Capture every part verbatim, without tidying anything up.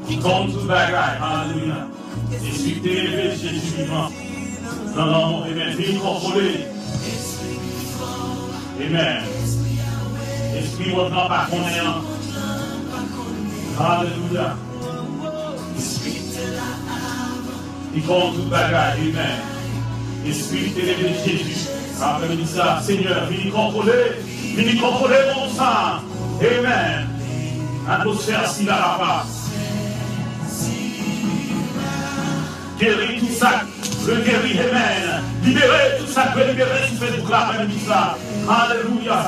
qui compte tout bagaille. Alléluia. Esprit élevé, Jésus vivant. Non, non, amen. Viens contrôler. Amen. Esprit revenant par connaissant. Alléluia. Il compte tout bagaille. Amen. Esprit élevé, Jésus. Amen. Ça, Seigneur, viens contrôler. Viens contrôler mon sang. Amen. Atmosphère si la là-bas. Guéris tout ça, le guéris, amen. Libérer tout ça, le libérer sur Facebook là, amen. Alléluia.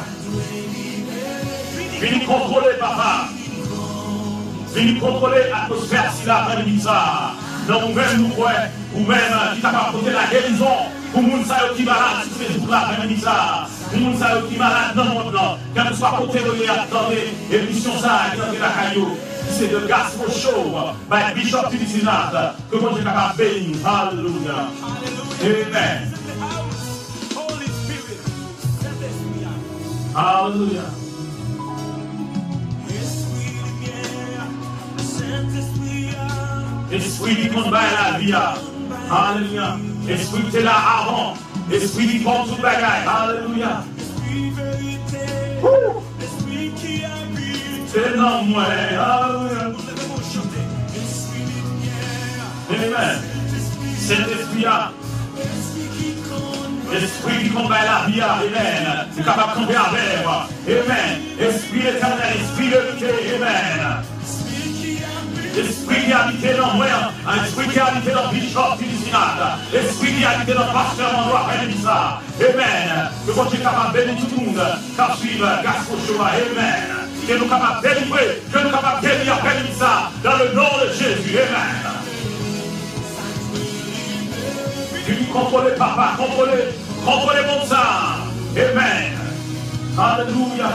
Venez contrôler, papa. Venez contrôler l'atmosphère si la, amen. Non, nous-mêmes, nous croyons, nous-mêmes, qui t'a apporté la guérison. Pour les gens qui sont malades sur Facebook là, amen. Pour les gens qui sont malades dans le monde, quand nous soyons côté de attendez, émission ça, attendez la caillou. C'est de gospel show by Bishop Tilisinat que moi j'ai capable de bénir. Alléluia. Amen. Alléluia. Esprit qui combat la vie. Alléluia. Esprit qui est là avant. Esprit qui compte tout le bagaille. Alléluia. C'est non moi. Alléluia. Amen. Saint-Esprit, esprit qui combat la vie, amen. Tu es capable de tomber avec moi. Amen. Esprit éternel, esprit de vérité, amen. Esprit qui habite dans moi, un esprit qui habite dans Bishop Tilisinat, esprit qui habite dans Pasteur Mandroit, amen. Que vous êtes capable de bénir tout le monde, car suivre Gospel Show, amen. Que nous sommes capables de délivrer, que nous sommes capables de bénir, bénir ça, dans le nom de Jésus, amen. Tu contrôles papa, contrôlez, contrôlez mon sang, amen. Alléluia.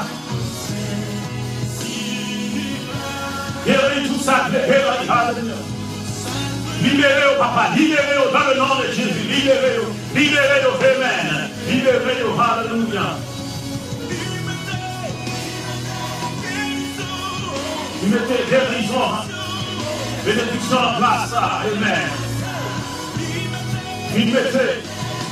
Guéris tout ça, guéris, alléluia. Libérez-le, papa, libérez-le dans le nom de Jésus, libérez-le, libérez-le, amen. Libérez-le, alléluia. Vous mettez guérison, bénédiction en place, amen. Vous mettez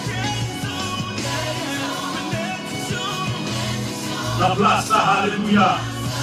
en place, alléluia.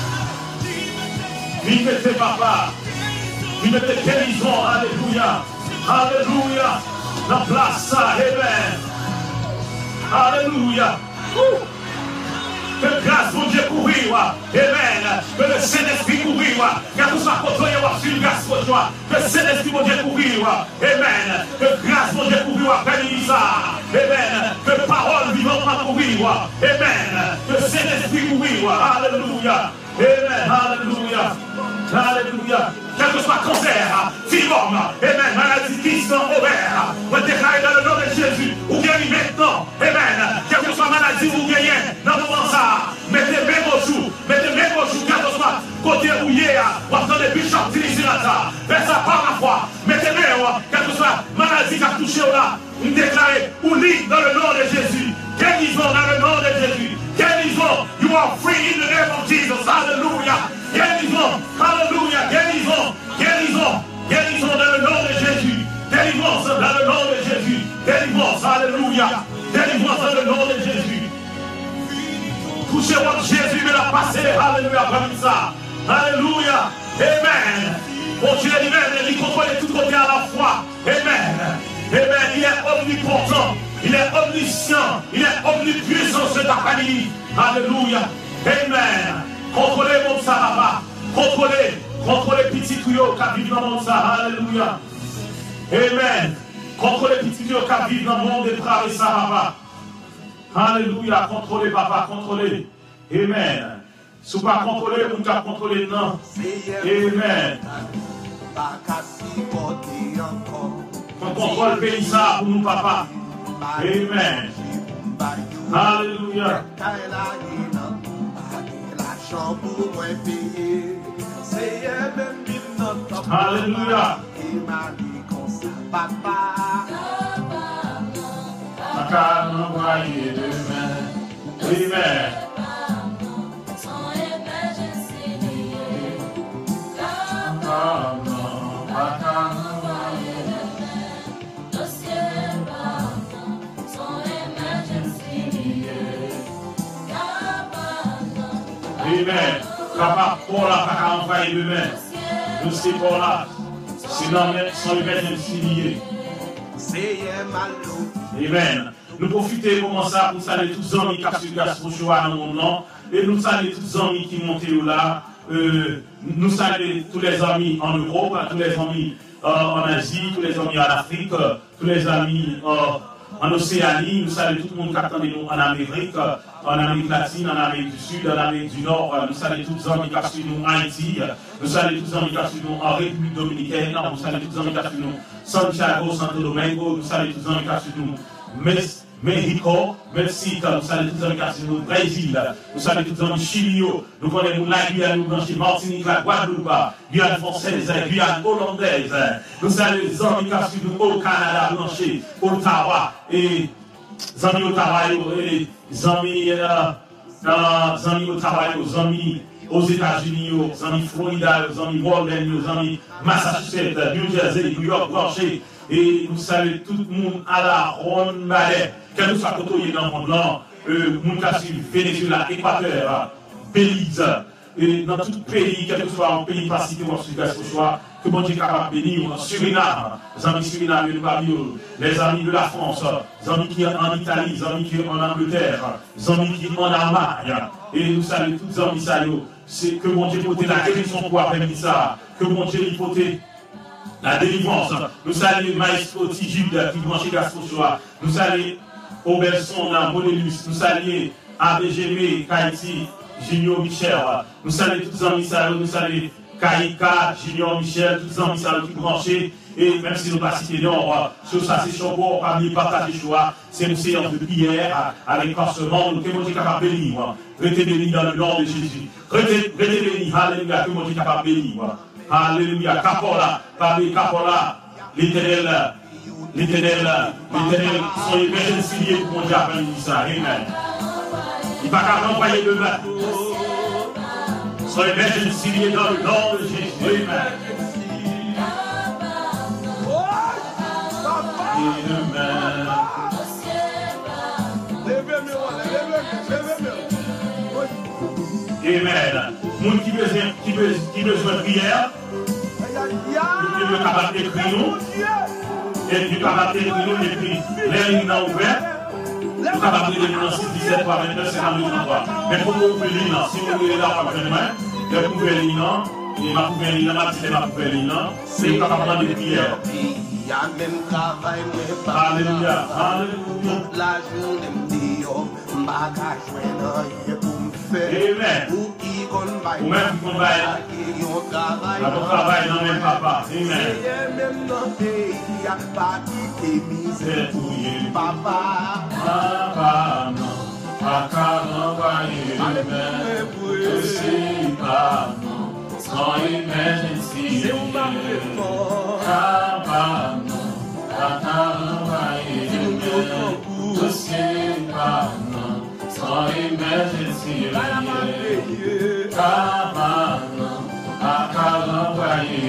Vous mettez papa, vous mettez guérison, alléluia. Alléluia. En place, amen. Alléluia. Ouh. Que grâce mon Dieu courir, amen. Que le Saint-Esprit courir, car tout ça contre sur le grâce pour toi. Que le Saint-Esprit mon Dieu courir, amen. Que grâce mon Dieu courir, bénissa, amen. Que parole vivante courir, amen. Que le Saint-Esprit courir, alléluia, amen, alléluia, alléluia. Quel que soit cancer, fibrome, amen, maladie qui sont ouvertes, on déclare dans le nom de Jésus, ou guéris maintenant, amen. Quelle que soit maladie, vous guérissez dans le moment ça, mettez mes mots sous, mettez mes mots sous, quel que soit côté rouillé, ou attendez Bishop Tilisinat, faites ça par la foi, mettez mes mots, quelle que soit maladie qui a touché là, vous déclarez, ou lit dans le nom de Jésus, guérison dans le nom de Jésus, guérison, you are free in the name of Jesus, hallelujah. Guérison, alléluia, guérison, guérison, guérison dans le nom de Jésus, délivrance dans le nom de Jésus, délivrance, alléluia, délivrance dans le nom de Jésus. Touchez-moi Jésus, mais la passé, alléluia, comme ça, alléluia, amen. Bon Dieu lui-même, il contrôle tout côté à la fois, amen, amen, il est omnipotent, il est omniscient, il est omnipuissant, cet après-midi, alléluia, amen. Contrôlez mon Sahara, contrôlez, contrôlez petit tuyau qui vivent dans mon Sahara, alléluia. Amen. Contrôlez petit tuyau qui vivent dans le monde des frères et Sahara. Alléluia, contrôlez papa, contrôlez. Amen. Si vous ne pas contrôler, vous ne contrôlez non. Amen. On contrôle le pays ça pour nous papa. Amen. Alléluia. Alléluia. Amen. Amen. Amen. Capable pour la pas envoyer demain. Nous sommes pour là. Sinon, sans émergence liée. Amen. Nous profitons comme ça pour saluer tous les amis qui ont suivi Gaspard Joa dans mon nom. Et nous saluons tous les amis qui montent là. Euh, nous saluons tous les amis en Europe, tous les amis euh, en Asie, tous les amis en Afrique, euh, tous les amis euh, en Océanie. Nous saluons tout le monde qui attend nous en Amérique, en Amérique latine, en Amérique du Sud, en Amérique du Nord. Nous saluons tous les amis qui suivent nous en Haïti. Nous saluons tous les amis qui suivent nous en République Dominicaine. Nous saluons tous les amis qui suivent nous Santiago, Santo Domingo. Nous saluons tous les amis qui suivent nous Mexico, Mexique, nous saluons tous les amis qui suivent nous Brésil. Nous saluons tous les amis Chili. Nous connaissons la Guyane, nous connaissons Martinique, la Guadeloupe, Guyane française, Guyane hollandaise. Nous saluons les amis qui suivent nous au Canada, Blanché, Ottawa et les amis Ottawa et les amis Ottawa, les amis aux États-Unis, aux amis Florida, aux amis Walden, aux amis Massachusetts, New Jersey, New York, Blanché. Et nous saluons tout le monde à la ronde balai, quel que soit côté dans le monde, euh, nous avons Venezuela, Équateur, Belize, et dans tout pays, quel que soit un pays pacifique ou sud que bon Dieu est capable de bénir, Suriname, les amis Suriname de Babylone, les amis de la France, les amis qui sont en Italie, les amis qui sont en Angleterre, les amis qui sont en Allemagne, et nous saluons tous les amis, saluons, c'est que mon Dieu porte la guérison pour après ça, que mon Dieu y porte la délivrance. Nous saluons Maestro Tigide qui branche Gaspard. Nous saluons Oberson, Bonelus. Nous saluons A B G M, Kaiti, Junior Michel. Nous saluons tous les amis, nous saluons Kaika, Junior Michel, tous les amis qui branchent. Et même si nous ne pas citer non, sur ça c'est chaud, parmi les partages choix, c'est une séance de prière avec parsement, nous sommes capables de bénir. Restez bénis dans le nom de Jésus. Restez bénis, alléluia, que mon Dieu est capable de bénir. Alléluia, Capola, Papi Capola, l'éternel, l'éternel, l'éternel, son émergence pour mon Dieu appelle ça. Amen. Il va qu'à envoyer le bateau. Son émergence dans le nom de Jésus. Amen. Amen. Moun qui besoin qui besoin qui besoin de prière, qui veut capable d'écrire nous, et qui capable d'écrire nous et puis les lignes ouvertes, vous capable de nous dans six dix-sept trois vingt-neuf cinquante-deux trente-trois. Mais pour vous ouvrir les lignes, si vous voulez là pas faire main, vous pouvez les lignes, et ma pouvez les lignes, ma petite ma pouvez les lignes, c'est vous capable de prière. Alléluia, alléluia. La journée me dit oh, m'baka joindre pour me faire. Amen. Ou même qui travaille, la ton travail dans même papa. Amen. C'est tout y papa. Papa non, papa non va y amen. Je sais pas non, sans emergency. C'est un papa non, papa non va y amen. Je sais pas non, sans emergency. Kabano, Akala Waye,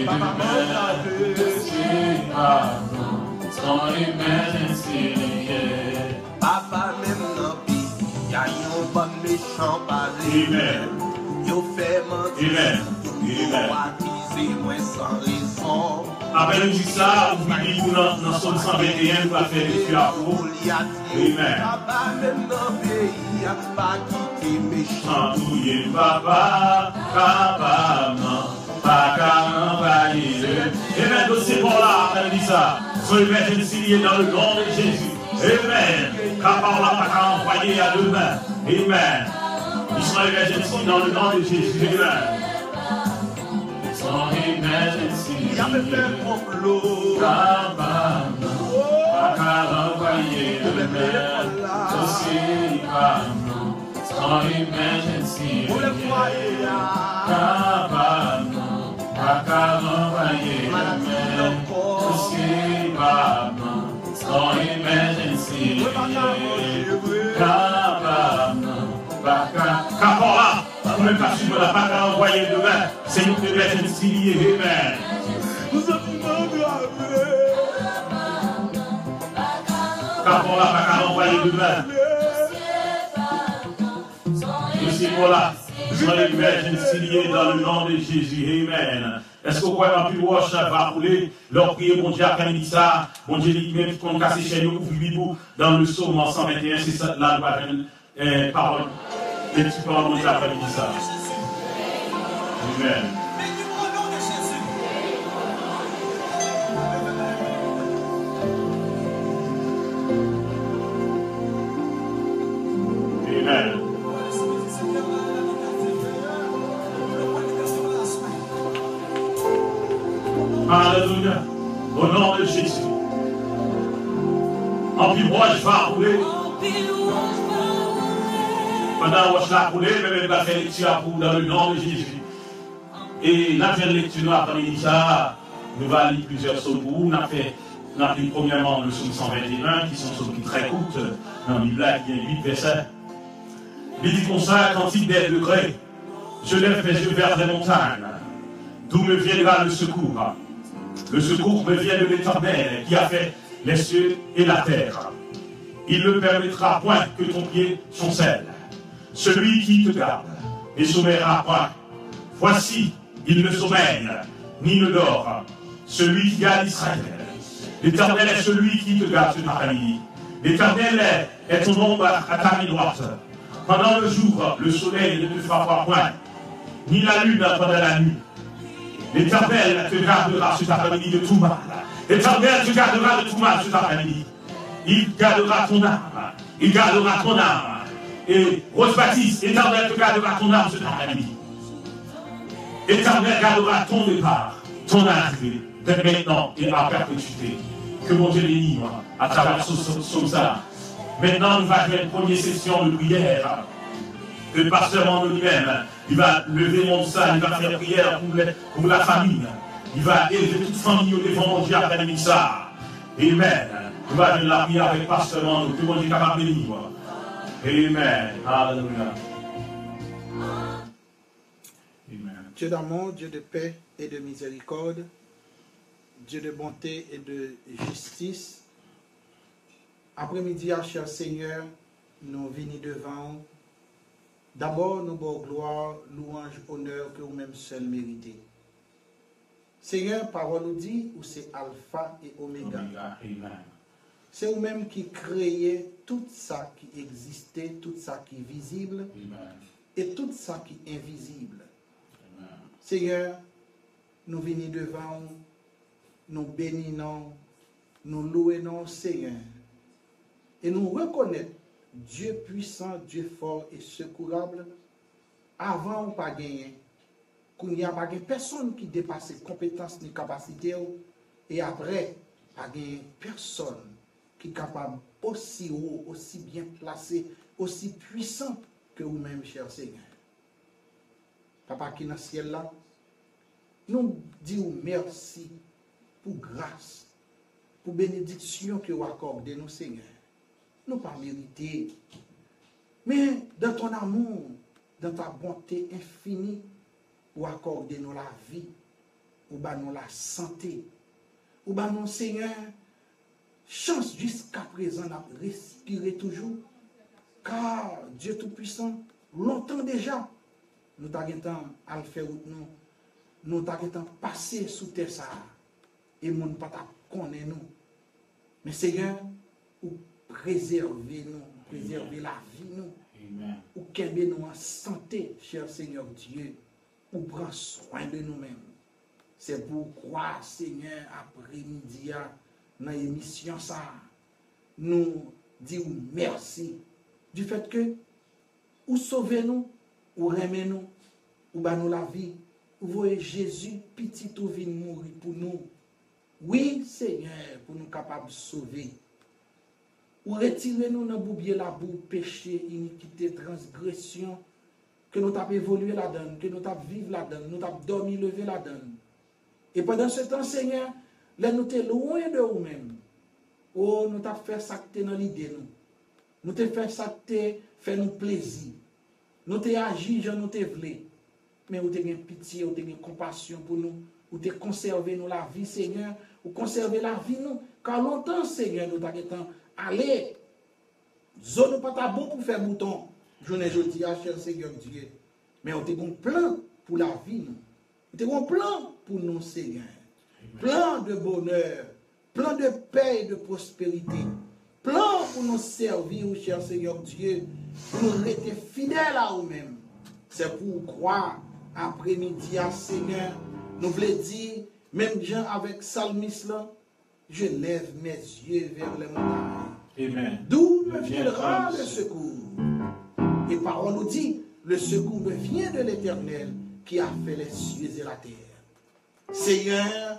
son emergency. Papa même non pi, y'a yon bon méchant parler. Amen. Yo fait mentir, yo attisé moins sans raison. Après nous dit ça, vous vivez pour dans Somme cent vingt et un, vous allez faire des yeux à vous. Amen. Papa même non pays, pas quitter méchant. Touye papa, papa non, pas qu'à envahir. Amen. Donc c'est bon là, après dit ça. Son émergence liée dans le nom de Jésus. Amen. Papa on l'a pas qu'à envoyer à demain. Amen. Ils sont émergence dans le nom de Jésus. Amen. Son emergency. Il y avait fait un complot. Cabane. Pas qu'à envoyer le maire. Aussi, cabane. Son emergency. Vous le croyez là. Cabane. Pas qu'à envoyer le maire. Aussi, cabane. Son emergency. Cabane. Pas qu'à. Capola. Même pas suivre la part à envoyer demain, c'est nous qui devons être instillés. Amen. Nous sommes quand on l'a pas à envoyer demain. Je suis pour là. Soyez emergency lié dans le nom de Jésus. Amen. Est-ce que vous pouvez en plus watch va rouler, leur prier, mon Dieu, après ça, mon Dieu, dit même qu'on casse les chaînes, ouvre dans le psaume cent vingt et un, c'est ça, là, la parole. Et tu parles, mon Dieu, après ça. Amen. Amen. Alléluia. Au nom de Jésus. En plus, moi, je vais rouler. Pendant que je vais rouler, je vais faire lecture dans le nom de Jésus. Et la faire lecture après ça, nous allons lire plusieurs psaumes pour vous. Nous avons fait, premièrement le psaume cent vingt et un, qui sont des psaumes très courtes, dans la Bible, qui a huit versets. Il dit comme ça, cantique des degrés. Je lève mes yeux vers les montagnes, d'où me viendra le secours. Le secours me vient de l'Éternel qui a fait les cieux et la terre. Il ne permettra point que ton pied chancelle. Celui qui te garde ne sommeillera point. Voici, il ne sommeille, ni ne dort. Celui qui garde Israël. L'Éternel est celui qui te garde sur ta famille. L'Éternel est ton ombre à ta main droite. Pendant le jour, le soleil ne te frappera point, ni la lune pendant la nuit. L'Éternel te gardera sur ta famille de tout mal. L'Éternel te gardera de tout mal sur ta famille. Il gardera ton âme. Il gardera ton âme. Et Rose-Baptiste, l'Éternel te gardera ton âme sur ta famille. L'Éternel gardera ton départ, ton arrivée, de maintenant et à perpétuité. Que mon Dieu bénisse à travers ce ça. Maintenant, nous allons faire une première session de prière. Le pasteur en lui-même, il va lever mon sang, il va faire prière pour, les, pour la famille. Il va élever toute famille au devant mon Dieu après le ça. Amen. Nous allons faire la prière avec pasteur en nous. Tout le monde est capable de bénir. Amen. Alléluia. Amen. Dieu d'amour, Dieu de paix et de miséricorde, Dieu de bonté et de justice. Après-midi, cher Seigneur, nous venons devant. D'abord, nous avons gloire, louange, honneur que vous-même seul méritez. Seigneur, parole nous dit, où c'est Alpha et Oméga. C'est vous-même qui créez tout ça qui existait, tout ça qui est visible, Amen. Et tout ça qui est invisible. Amen. Seigneur, nous venons devant, nous bénissons, nous louons, Seigneur. Et nous reconnaissons Dieu puissant, Dieu fort et secourable, avant ou pas gagné, qu'il n'y a pas personne qui dépasse ses compétences ni capacités, et après, pas personne qui est capable aussi haut, aussi bien placé, aussi puissant que vous-même, cher Seigneur. Papa qui est dans le ciel là, nous disons merci pour grâce, pour bénédiction que vous accordez nous, Seigneur. Nous pas mériter. Mais dans ton amour, dans ta bonté infinie, ou accorder nous la vie, ou bah nous la santé, ou bah nous, Seigneur, chance jusqu'à présent à respirer toujours, car Dieu Tout-Puissant, longtemps déjà, nous t'avons à le faire nous, nous t'avons passé sous terre ça, et nous ne pas connaître nous. Mais Seigneur, ou préserver nous, préserver la vie nous, Amen. Ou qu'aimer nous en santé, cher Seigneur Dieu, ou prendre soin de nous-mêmes. C'est pourquoi, Seigneur, après-midi, dans l'émission ça, nous disons merci du fait que ou sauvez nous, ou remet nous, ou ban nous la vie, ou voyez Jésus, petit ou vient mourir pour nous. Oui, Seigneur, pour nous capables de sauver. Ou retirez-nous dans boubier la boue, péché, iniquité, transgression, que nous avons évolué là-dedans, que nous avons vécu là-dedans, nous avons dormi, levé là-dedans. Et pendant ce temps, Seigneur, là nous sommes loin de nous-mêmes. Oh, nous avons fait ça que dans l'idée, nous. Nous avons fait ça que fait nous plaisir. Nous avons agi, je nous avons voulu. Mais nous avons pitié, nous avons compassion pour nous. Nous avons conservé nous la vie, Seigneur. Ou conserver la vie, nous. Car longtemps, Seigneur, nous avons allez, zone pas ta bon pour faire bouton. Je ne dis à cher Seigneur Dieu. mais on a un plan pour la vie. On a un plan pour nous, Seigneur. Plan de bonheur, plan de paix et de prospérité. Plan pour nous servir, cher Seigneur Dieu, pour nous rester fidèles à nous-mêmes. C'est pour croire après-midi à Seigneur. Nous voulons dire, même gens avec Salmis là, je lève mes yeux vers les montagnes. D'où me viendra le secours? Et parole nous dit, le secours me vient de l'Éternel qui a fait les cieux et la terre. Seigneur,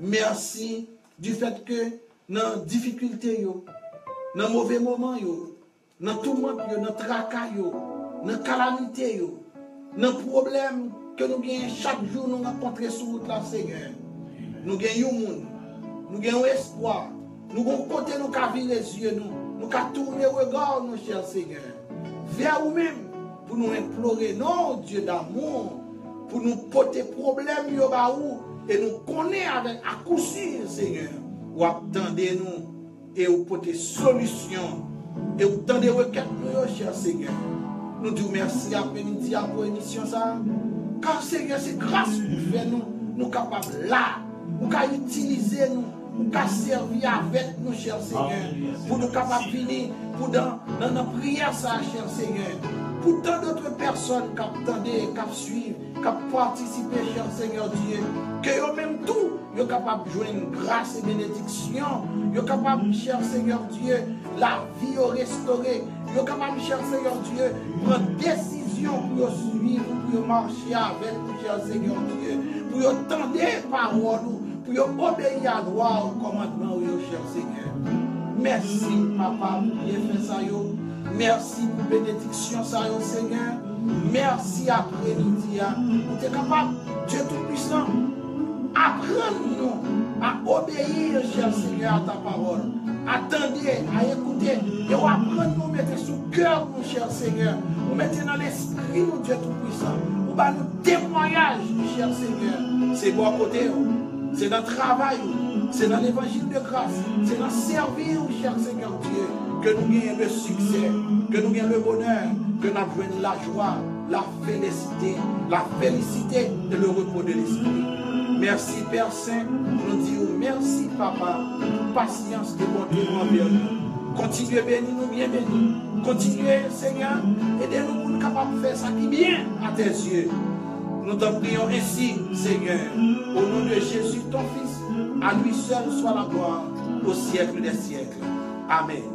merci du fait que dans les difficultés, dans les mauvais moments, dans tout le monde, dans le tracas, dans la calamité, dans les problèmes que nous gagnons chaque jour, nous rencontrons sur route là, Seigneur. Nous gagnons un monde, nous gagnons espoir, nous avons côté, nous avons vu les yeux, nous, nous avons tourné le regard, nous, cher Seigneur, vers nous-mêmes, pour nous implorer, non, Dieu d'amour, pour nous porter problème, et nous connaître avec à coup sûr, Seigneur, ou attendez-nous, et vous porter solution, et vous tendez requêtes, nous, cher Seigneur. Nous disons merci après-midi pour l'émission, ça. Car Seigneur, c'est grâce que vous faites nous, nous capables là, nous capables utiliser nous, nous capables servir avec nous, cher Seigneur, pour nous capables finir, pour dans, dans nos prières, ça, cher Seigneur, pour tant d'autres personnes qui attendent, qui suivent, qui participent, cher Seigneur Dieu, que eux-mêmes tout, ils sont capables de joindre grâce et bénédiction, ils sont capables, cher Seigneur Dieu, la vie au restaurer, ils sont capables, cher Seigneur Dieu, prendre décision pour suivre, pour marcher avec nous, cher Seigneur Dieu, pour entendre les paroles, pour obéir à la loi, au commandement, cher Seigneur. Merci, Papa, pour bien fait ça, yo. Merci pour bénédiction, ça, yo, Seigneur. Merci après-midi. Vous êtes capable, Dieu Tout-Puissant, apprendre-nous à obéir, cher Seigneur, à ta parole. Attendez, à écouter. Et vous apprendre nous mettre sous cœur, mon cher Seigneur. Vous mettez dans l'esprit, mon Dieu Tout-Puissant. Vous avez nous témoignage, cher Seigneur. C'est bon côté, c'est dans le travail, c'est dans l'évangile de grâce, c'est dans le servir, cher Seigneur Dieu, que nous gagnons le succès, que nous gagnons le bonheur, que nous avons la joie, la félicité, la félicité et le repos de l'esprit. Merci Père Saint, nous disons merci Papa, pour patience et bonté envers nous. Continuez à bénir nous, bien bénis. Continuez Seigneur, aidez-nous pour nous capables de faire ça qui est bien à tes yeux. Nous t'en prions ainsi, Seigneur, au nom de Jésus, ton Fils, à lui seul soit la gloire au siècle des siècles. Amen.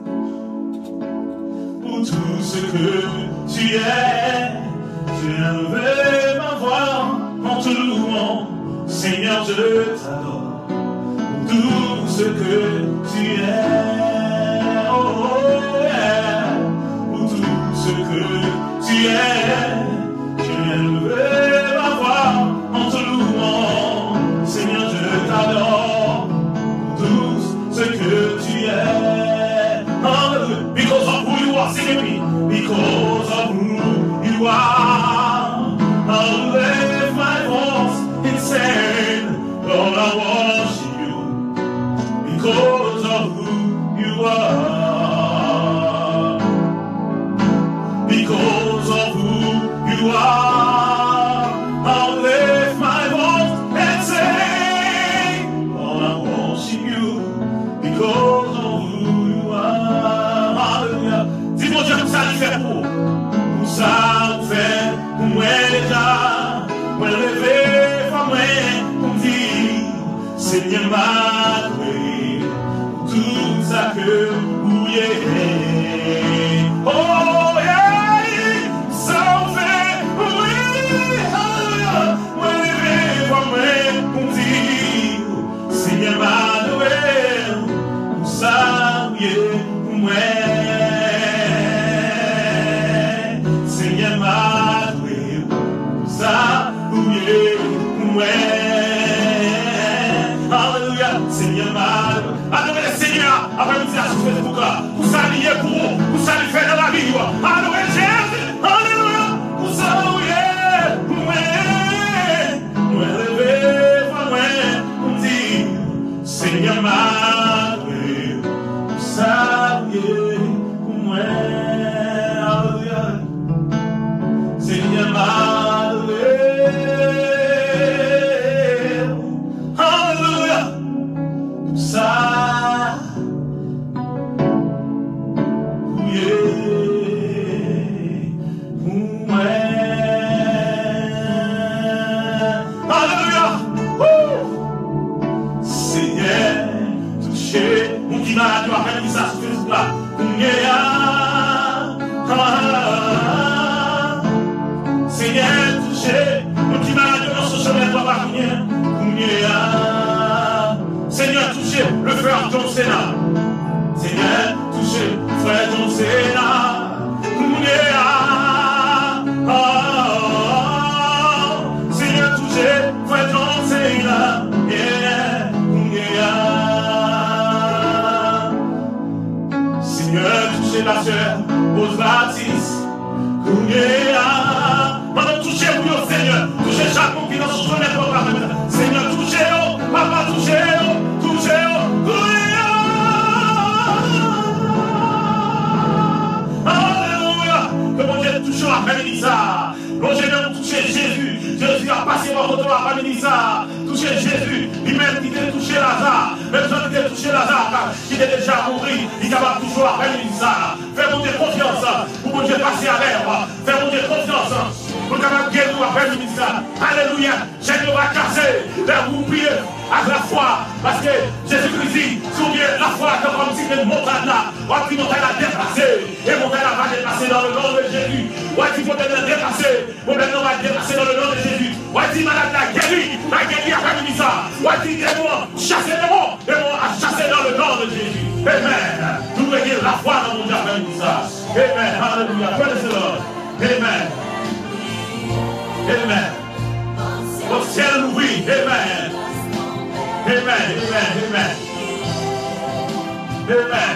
Pour tout ce que tu es, j'ai élevé ma voix en te louant. Seigneur, je t'adore. Pour tout ce que tu es, oh, oh, yeah. Pour tout ce que tu es, j'ai élevé ma voix en te louant. Seigneur, je t'adore. Pour tout ce que tu es. Hallelujah. Because of who you are, sing with me. Because of who you are, I'll lift my voice and say, Lord, I worship you. Because of who you are. Because of who you are, I'll lift my voice and say, Lord, I worship you. Because of who you are. Hallelujah. Dis-moi, Dieu, comme ça, il fait pour. Comme ça, il fait pour moi déjà. Moi, levé, pour moi, pour me dire, Seigneur, m'a loué. Pour tout ça que vous y êtes. Oh, yeah, ça fait, oui, hallelujah. Moi, levé, pour moi, pour me dire, Seigneur, m'a loué. Pour ça, oui, pour moi. Seigneur, m'a loué. Pour ça, oui, pour moi. Alléluia, Seigneur, m'a loué. Adorez le Seigneur, après nous dire à ce pour ça, pour s'allier pour vous, pour s'allier faire dans la vie. Adorez Jésus, alléluia, pour ça, oui, pour moi. Moi, levé, pour moi, pour dire, Seigneur, m'a loué. Pour ça, oui, pour moi. Alléluia, Seigneur, m'a loué. frère John Cena. Seigneur, touchez frère John Cena. Oh, Seigneur, touchez frère John Cena. Yeah, yeah. Seigneur, touchez la sœur Rose Baptiste. Yeah. Maintenant, touchez-vous, Seigneur. Touchez chaque monde qui dans son premier programme. Seigneur, touchez-le. Papa, touchez-le. Touchez-le. Alléluia. Que mon Dieu touche la famille ça. Mon Dieu, nous toucher Jésus. Jésus a passé par votre la famille ça. Toucher Jésus. Lui-même qui t'a touché Lazare. Même si il t'a touché Lazare, qui était déjà mort, il est capable de toucher la famille ça. Fais mon Dieu confiance. Pour mon Dieu passer à l'air. Fais mon Dieu confiance. Pour capable de guérir la famille ça. Alléluia. Jésus va casser. Là, vous priez à la foi. Parce que Jésus-Christ dit, souviens la foi comme si une montagne là. Ou qui montagne a dépassé. Et montagne va dépasser dans le nom de Jésus. Ou qui montagne a dépassé. Montagne va dépasser dans le nom de Jésus. Ou qui malade a guéri. A guéri à famille ça. Ou qui démon chasser les démons. Démon a chassé dans le nom de Jésus. Amen. Nous voulons la foi dans mon Dieu à famille ça. Amen. Alléluia. Praise the Lord. Amen. Amen. Au ciel nous oui. Amen. Amen, amen, amen. Amen.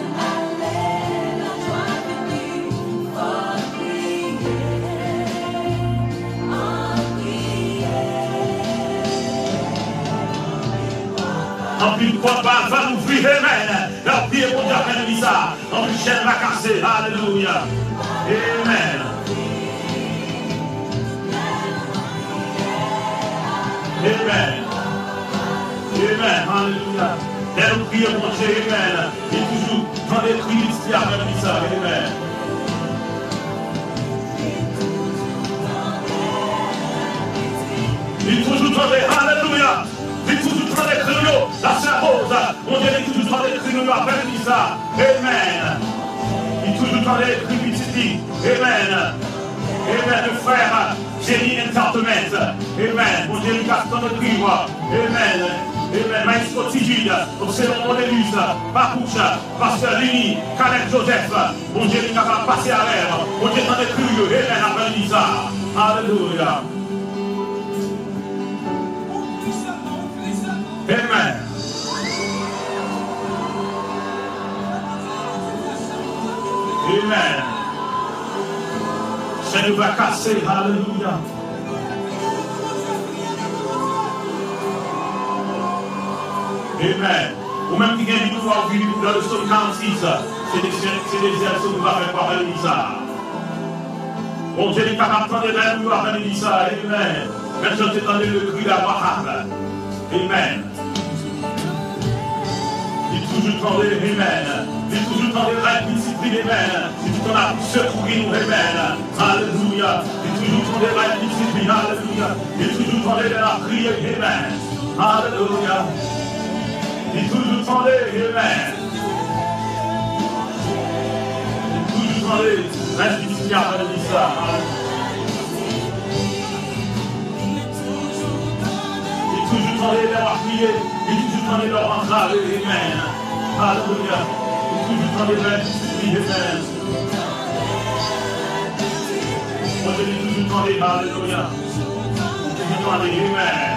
En plus de quoi va m'ouvrir, amen. La prière pour Dieu, amen, ça. En plus chaîne va casser, alléluia. Amen. Amen. Amen, alléluia. Et nous prions mon Dieu, amen. Et toujours dans les cris, qui a même ça, amen. Il toujours dans les, alléluia. Il toujours dans les cris, la sœur Rose. Mon Dieu, il toujours dans les cris, après ça, amen. Il toujours dans les cris, petit, amen. Amen, le frère, Jenny Entertainment. Amen. Mon Dieu, il casse dans le cri, amen. Amen. Maestro Tigide, observons mon éluse, Papouche, Pasteur Lini, Caleb Joseph, mon Dieu est capable de passer à l'air, mon Dieu est dans les curieux, amen, après Lisa. Alléluia. Amen. Amen. Seigneur va casser, alléluia. Amen. Ou même qui vient de nous voir dans le Stone County, c'est des exercices que nous allons faire par Elisa. Mon Dieu est capable de prendre les nous par Elisa. Amen. Maintenant, tu entends le cri de la Wahab. Amen. Il toujours tendait, amen. Il toujours tendait la discipline, amen. Il tout en a secourir nous, amen. Alléluia. Il toujours tendait la discipline, alléluia. Il toujours tendait la prière, amen. Alléluia. Il toujours tendait, amen. Il toujours tendait la discipline, alléluia. Il toujours tendait leur prier. Il toujours tendait leur entraver, amen. Alléluia. Il toujours tendait la discipline, amen. Moi je dis toujours tendait, alléluia. Toujours tendait, amen.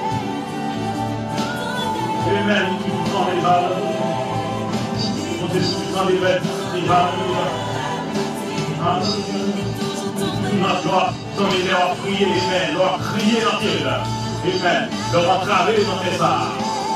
Amen. Il toujours tendait, alléluia. Moi je dis toujours tendait la discipline, alléluia. Alléluia. Nous doit donner leur prier, amen. Leur crier dans Dieu, amen. Leur entraver dans tes arts.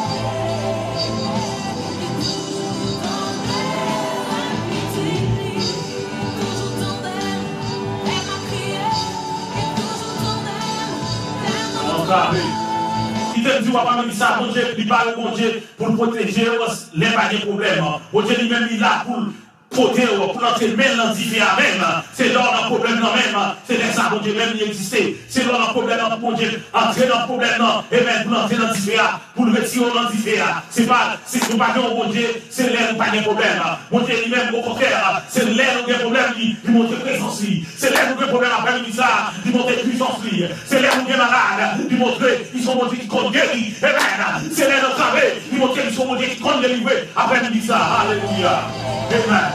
Il te dit, on va pas me dire ça, mon Dieu, il parle au bon Dieu pour le protéger, les pas de problème. Mon Dieu lui-même, il est là pour protéger, pour entrer même dans le différent même. C'est là le problème non même. C'est là ça, mon Dieu, même il existait. C'est là le problème, mon Dieu, entrer dans le problème, et même pour entrer dans le différent, pour le retirer dans le différent. C'est pas, c'est nous pas mon Dieu, c'est là où pas de problème. Mon Dieu lui-même, au contraire, c'est là où il y a problème, il montre présence. C'est là où il y a problème après le ça, il montre puissance. C'est là où il y a malade, il montre, ils sont montrés qui comptent guéri. Amen. C'est là où il travail, il montre qu'ils sont montrés qui comptent délivrer après midi ça. Alléluia. Amen.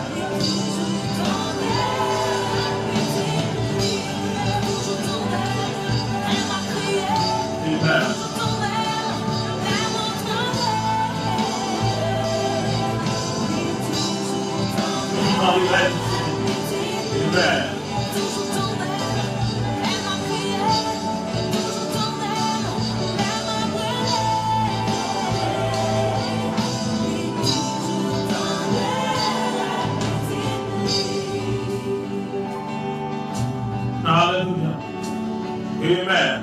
Amen. Amen. Amen. Alléluia. Amen.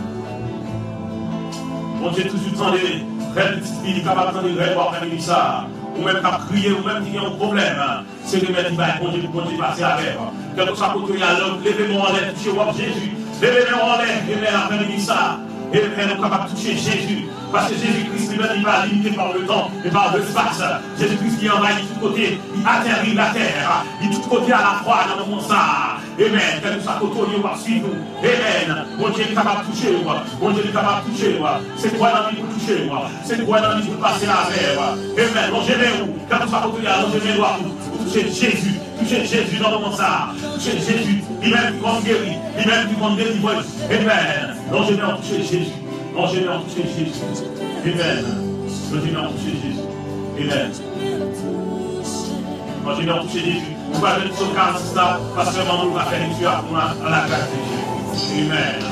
Mon Dieu, toujours tendez, rêve petite fille, capable de tendre rêve après ça. Ou même qu'à crier, ou même qui a un problème. C'est le maître qui va mon Dieu, pour continuer à passer avec. Que nous soyons côté à l'homme, levez-moi en l'air, touchez au Jésus. Levez-moi en l'air, amen, après ça. Et nous sommes capables de toucher Jésus. Parce que Jésus-Christ lui-même, il va limiter par le temps et par l'espace. Jésus-Christ qui envahit de tous côtés, il atterrit la terre. Il de tous côtés à la croix dans le monde ça. Amen. Que nous soyons côtoyés, on va suivre nous. Amen. Mon Dieu est capable de toucher moi. Mon Dieu est capable de toucher moi. C'est quoi dans la vie pour toucher moi. C'est quoi dans la vie pour passer la verre. Amen. Longez-les-vous. Quand nous soyons côtoyés, longez-les-nous pour toucher Jésus. Toucher Jésus dans le monde ça. Toucher Jésus. Lui-même qui compte guérir. Lui-même qui compte délivrer. Amen. Longez-les en toucher Jésus. Longez-les en toucher Jésus. Amen. Longez-les en toucher Jésus. Amen. Longez-les en toucher Jésus. Vous pouvez être sur quarante-six là, parce que nous va faire une tueur pour la grâce de Jésus. Amen.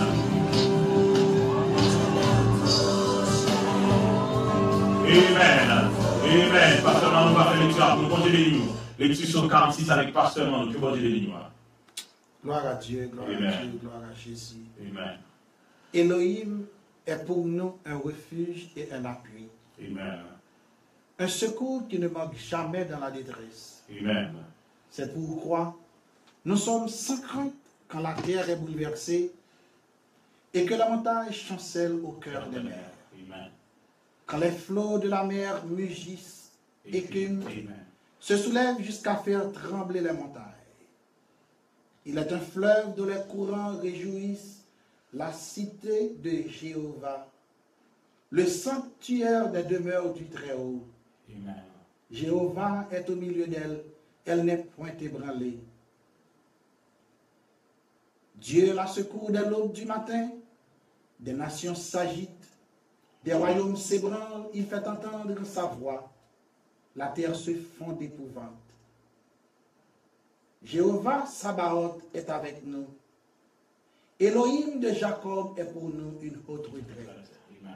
Amen. Amen. Pasteur Manou va faire une tueur pour nous. Bon Dieu béni. Lecture sur quarante-six avec Pasteur Manou. Que bon Dieu béni. Gloire à Dieu, gloire Amen. à Dieu, gloire à Jésus. Amen. Elohim est pour nous un refuge et un appui. Amen. Un secours qui ne manque jamais dans la détresse. Amen. C'est pourquoi nous sommes sans crainte quand la terre est bouleversée et que la montagne chancelle au cœur des mers. Amen. Quand les flots de la mer mugissent, écument, Amen. se soulèvent jusqu'à faire trembler les montagnes. Il est un fleuve dont les courants réjouissent la cité de Jéhovah, le sanctuaire des demeures du Très-Haut. Amen. Jéhovah est au milieu d'elle, elle n'est point ébranlée. Dieu la secourt dès l'aube du matin, des nations s'agitent, des royaumes s'ébranlent, il fait entendre sa voix, la terre se fond d'épouvante. Jéhovah Sabaoth est avec nous. Elohim de Jacob est pour nous une haute retraite.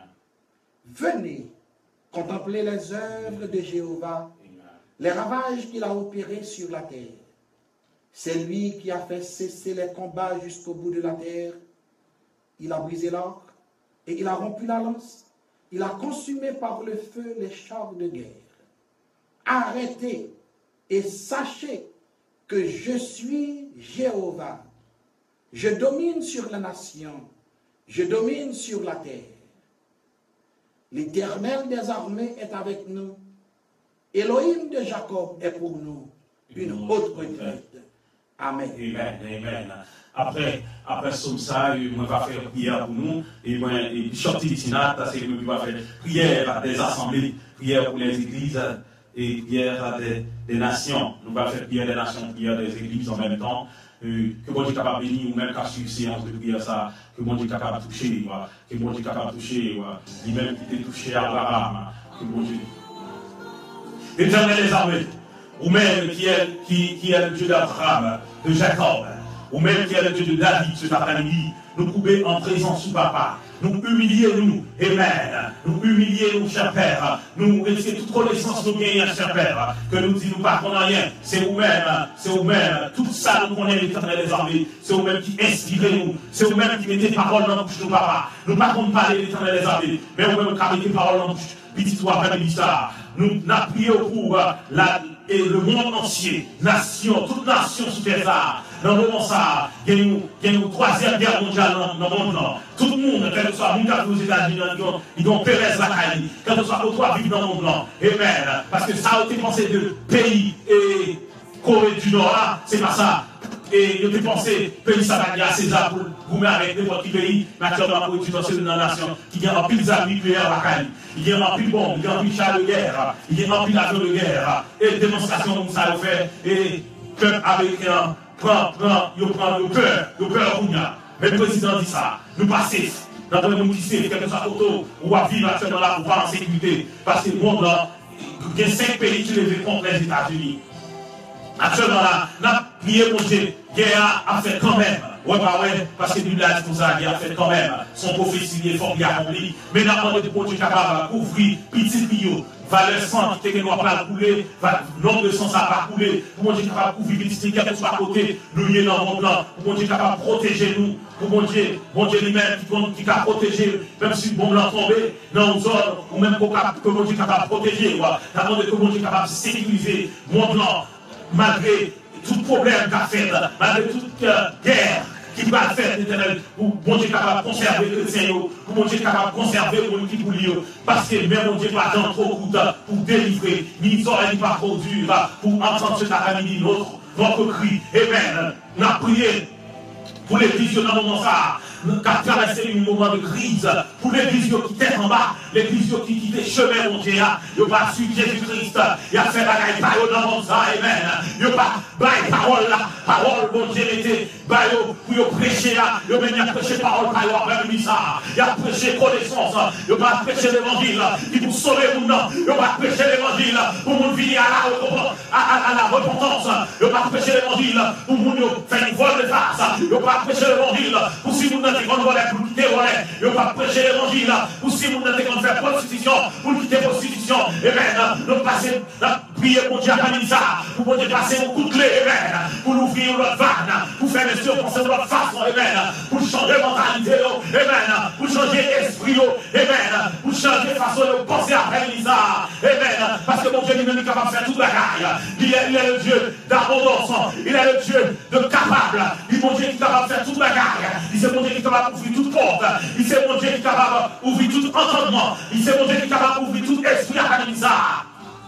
Venez contempler les œuvres de Jéhovah, les ravages qu'il a opérés sur la terre. C'est lui qui a fait cesser les combats jusqu'au bout de la terre. Il a brisé l'arc et il a rompu la lance. Il a consumé par le feu les chars de guerre. Arrêtez et sachez que je suis Jéhovah. Je domine sur la nation. Je domine sur la terre. L'Éternel des armées est avec nous. Elohim de Jacob est pour nous une haute retraite. Amen. Amen. Amen. Après, après somme ça, on va faire prière pour nous. Et moi, et sorti du Sénat, c'est nous qui va faire prière à des assemblées, prière pour les églises et prière à des, des nations. Nous va faire prière des nations, prière des églises en même temps. Euh, que bon Dieu est capable de bénir, ou même qu'à suivre séance de prière ça, que bon Dieu est capable de toucher, voilà. Que bon Dieu est capable de toucher, voilà. Lui-même qui était touché à Abraham, que bon Dieu. Éternel des armées, ou même qui est, qui, qui est le Dieu d'Abraham, de Jacob, ou même qui est le Dieu de David cet après-midi, nous couper en présence sous papa, nous humilier nous, Amen, nous humilier nous, cher Père, nous laisser toute connaissance nous gagner, cher Père, que nous disons nous pas qu'on a rien, c'est vous-même, c'est vous-même, tout ça nous connaît l'Éternel des armées, c'est vous-même qui inspirez nous, c'est vous-même qui mettez parole dans la bouche de papa, nous pas qu'on parle de l'Éternel des armées, mais vous-même qui mettez parole dans la bouche, petit toi après ça, nous n'appuyons pour la et le monde entier, nation, toute nation sous terre, dans le moment ça, il y a une troisième guerre mondiale dans le monde. Tout le monde, quel que soit, nous aux États-Unis, ils ont Pérez la Cali, quel que soit, autre vivre dans le monde. Amen. Parce que ça a été pensé de pays et Corée du Nord, c'est pas ça. et je pensé pays ça va dire à César pour vous avec n'importe quel pays, naturellement pour étudier dans la nation, qui a en pile d'armes nucléaires à Cali, il y a en pile bombe, il y a en pile char de guerre, il y a en pile avion de guerre, et démonstration comme ça le fait, et le peuple américain prend, prend, il prend le peur, le peur qu'on a. Mais le président dit ça, nous passons dans le monde qui sait, quelque soit auto, ou à vivre actuellement là pour pas en sécurité, parce que le monde là, il y a cinq pays qui lèvent contre les États-Unis. Actuellement là, nous avons prié pour Dieu, guerre a fait quand même. Ouais, bah ouais, parce que nous l'avons dit pour ça, guerre a fait quand même. Son prophétie est fort bien accompli. Mais nous avons demandé pour Dieu capable de couvrir petit bio. Valeur sang qui ne doit pas couler, nombre de sang ça va couler. Pour Dieu capable de couvrir petit quel que soit à côté, nous y est dans mon plan. Pour Dieu capable de protéger nous. Pour mon Dieu, mon Dieu lui-même qui va protéger, même si le bombe l'a tombé, dans nos zones, ou même que mon Dieu capable de protéger. Nous avons demandé que mon Dieu capable de sécuriser mon plan. Malgré tout problème qu'a fait, malgré toute euh, guerre qui va faire l'éternel, pour mon Dieu capable de conserver les chrétiens, pour mon Dieu capable de conserver mon qui pour lui, parce que même mon Dieu pas dans trop coûte pour délivrer, ni oreilles pas trop dur, pour entendre ce après-midi notre, notre cri. Amen. Nous avons prié pour l'église dans le moment ça. Qu'a traversé un moment de crise pour l'église qui était en bas, l'église qui quitte le chemin, mon Dieu, il n'y a pas suivi Jésus-Christ, il a fait la gagne, il dans mon sang, amen. Il n'y a pas de parole là, parole, mon Dieu, était, pour prêcher là, il n'y a pas prêché parole, il y a prêché connaissance, il n'y a pas prêché l'évangile, qui pour sauver mon nom, il n'y a pas prêché l'évangile, pour nous venir à la repentance, il n'y a pas prêché l'évangile, pour nous faire une vol de face, il n'y a pas prêché l'évangile, pour si nous qu'on va pour quitter il va prêcher l'évangile ou si nous n'avons fait prostitution pour quitter la prostitution et bien nous passer prier pour Dieu à ça pour Dieu passer un coup de clé pour ouvrir notre vanne pour faire les choses penser de notre façon pour changer mentalité pour changer esprit pour changer façon de penser à ça parce que mon Dieu lui-même est capable de faire toute la gagne il est le Dieu d'abondance il est le Dieu de capable il est mon Dieu qui est capable de faire toute la gagne il c'est mon Dieu qui est capable d'ouvrir toute porte. Il c'est mon Dieu qui est capable d'ouvrir tout entendement. Il c'est mon Dieu qui est capable d'ouvrir tout esprit à Canisa.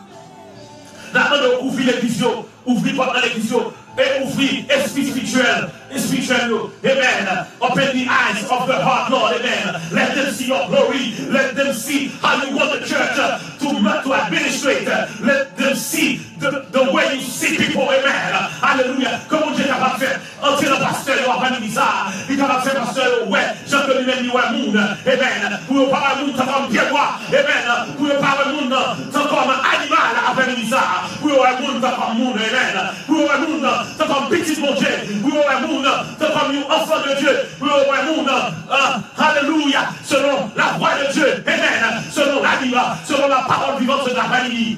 D'abord, ouvrir les visions, ouvrir porte les visions et ouvrir esprit spirituel. Spiritual, amen. Open the eyes of the heart, Lord, amen. Let them see your glory. Let them see how you want the church to, to administrate. Let them see the, the way you see people, amen. Hallelujah. Comment Dieu est capable de faire entrer le pasteur au Vanessa. Il est capable de faire pasteur, ouais, Jean que lui-même, il est monde, amen. Pour ne pas le monde, tant comme Pierre, amen. Pour ne pas le monde, tant comme animal à Vanessa. Pour le monde, tant comme monde, amen. Pour le monde, tant comme petit mon Dieu. Pour le monde, tant comme enfant de Dieu, pour le monde, alléluia, selon la voix de Dieu, amen, selon la vie, selon la parole vivante de la famille.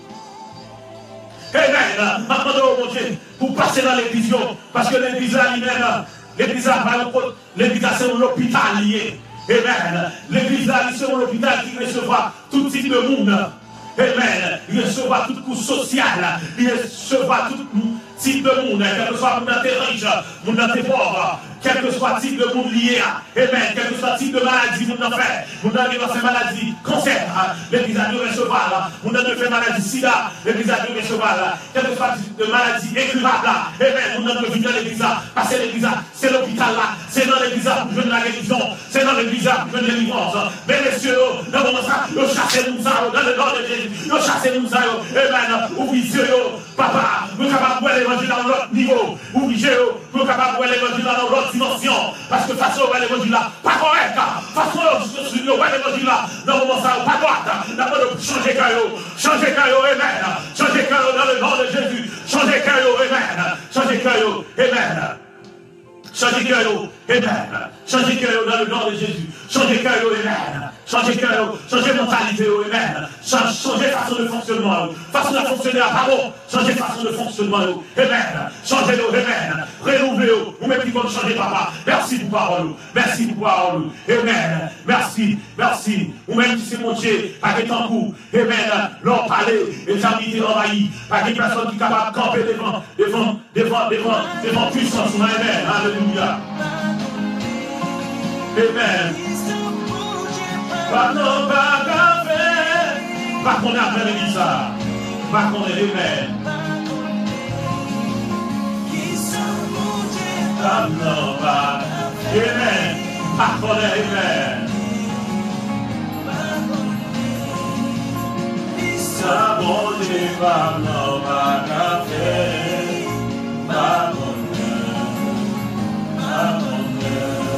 Amen, maintenant, mon Dieu, pour passer dans l'église, parce que l'église là, lui-même, l'église là, l'église là, c'est l'hôpital lié. Amen, l'église là, c'est l'hôpital qui recevra tout type de monde. Amen, il recevra toute couche sociale, il recevra tout type de monde, quel que soit le monde riche, le monde pauvre, quel que soit le type de monde lié à, amen, quel que soit le type de maladie, le monde fait, le monde qui fait maladie, cancer, l'église a dû recevoir, le monde qui fait maladie sida, l'église a dû recevoir, quel que soit le type de maladie incurable, amen, le monde qui vient dans l'église, parce que l'église, c'est l'hôpital là, c'est dans l'église pour jouer de la guérison, c'est dans l'église pour jouer de la délivrance, mais messieurs, dans le moment ça, nous chassez nous ça, dans le nom de Jésus, nous chassez nous ça, amen, ouvrez les yeux, papa, nous sommes capables de voir l'évangile dans l'autre niveau, ouvrez les yeux, nous sommes capables de voir l'évangile dans l'autre dimension, parce que façon on voit l'évangile là, pas correct, façon on voit l'évangile là, dans le moment ça, pas droite, d'abord de changer caillou, changer caillou, amen, changer caillou dans le nom de Jésus, changer caillou, amen, changer caillou, amen. Changez caillou, amen. Changez caillou dans le nom de Jésus. Changez caillou, amen. Changez caillou, changez mentalité, amen. Changez façon de fonctionnement, façon de fonctionner à parole. Changez façon de fonctionnement, amen. Changez-le, amen. Renouvelez-le, ou même qui vont changer, papa. Merci pour parole, merci pour parole, amen. Merci, merci. Ou même si c'est mon Dieu, pas qu'il en coup, amen. Leur parler, et j'habite envahi, pas qu'il personne qui est capable de camper devant, devant, devant, devant, devant puissance, amen. Alléluia. Amen. Pas non, pas café. Pas qu'on a fait l'église. Pas qu'on est amen. Amen. Pardonne, amen. Sabonde pardon, café. Pardonne, pardonne.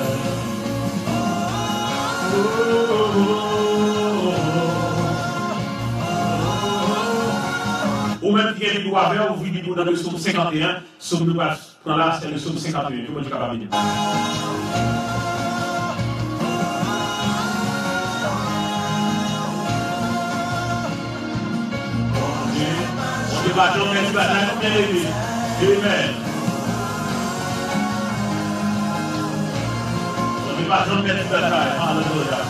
Ou même qui est libre avec, ou vous libre dans le psaume cinquante et un, psaume nous va prendre là, c'est le psaume cinquante et un, tout le monde est capable de dire. On ne va pas tomber du bataille, on vient d'aider. Amen. On ne va pas tomber du bataille, alléluia.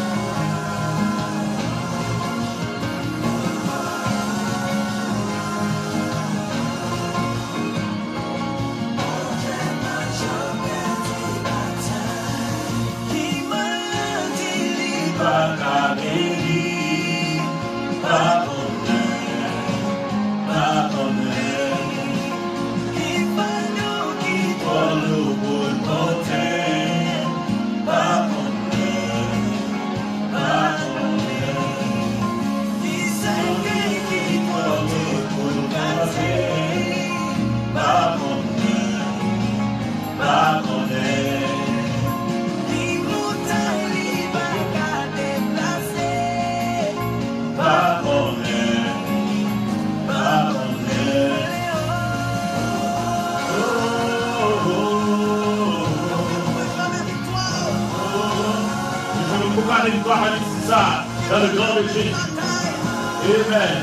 Dans le nom de Jésus. Amen.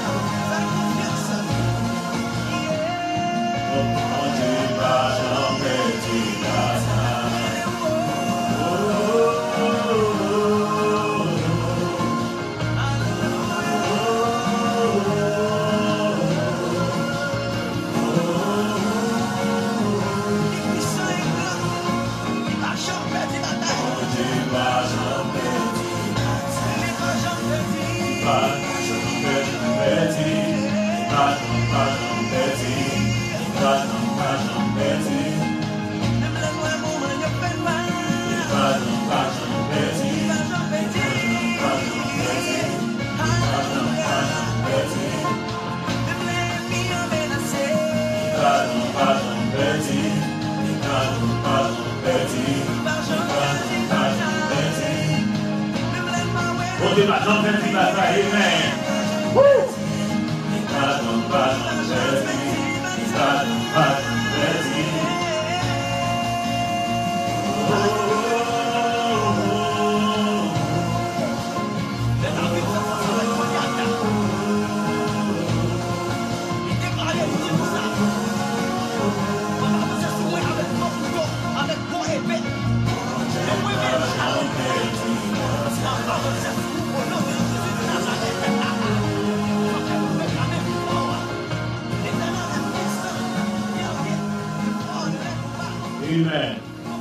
Amen.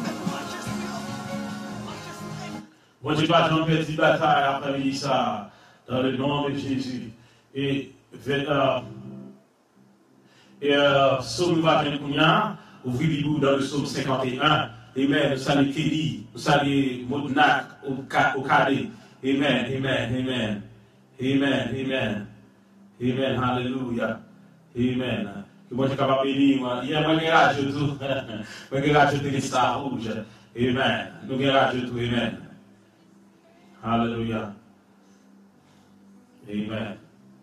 Bon Dieu, pas de petite bataille après ça, dans le nom de Jésus. Et, euh, et euh, Psaume vingt et un, ouvrez-vous dans le Psaume cinquante et un. Amen. Nous saluons Kelly, nous saluons Modnak au Cadé. Amen, amen, amen. Amen, amen. Amen, hallelujah. Amen. Que bon Dieu capable de bénir. Il y a un garage tout. Un garage de l'État rouge. Amen. Nous garage tout. Amen. Hallelujah. Amen.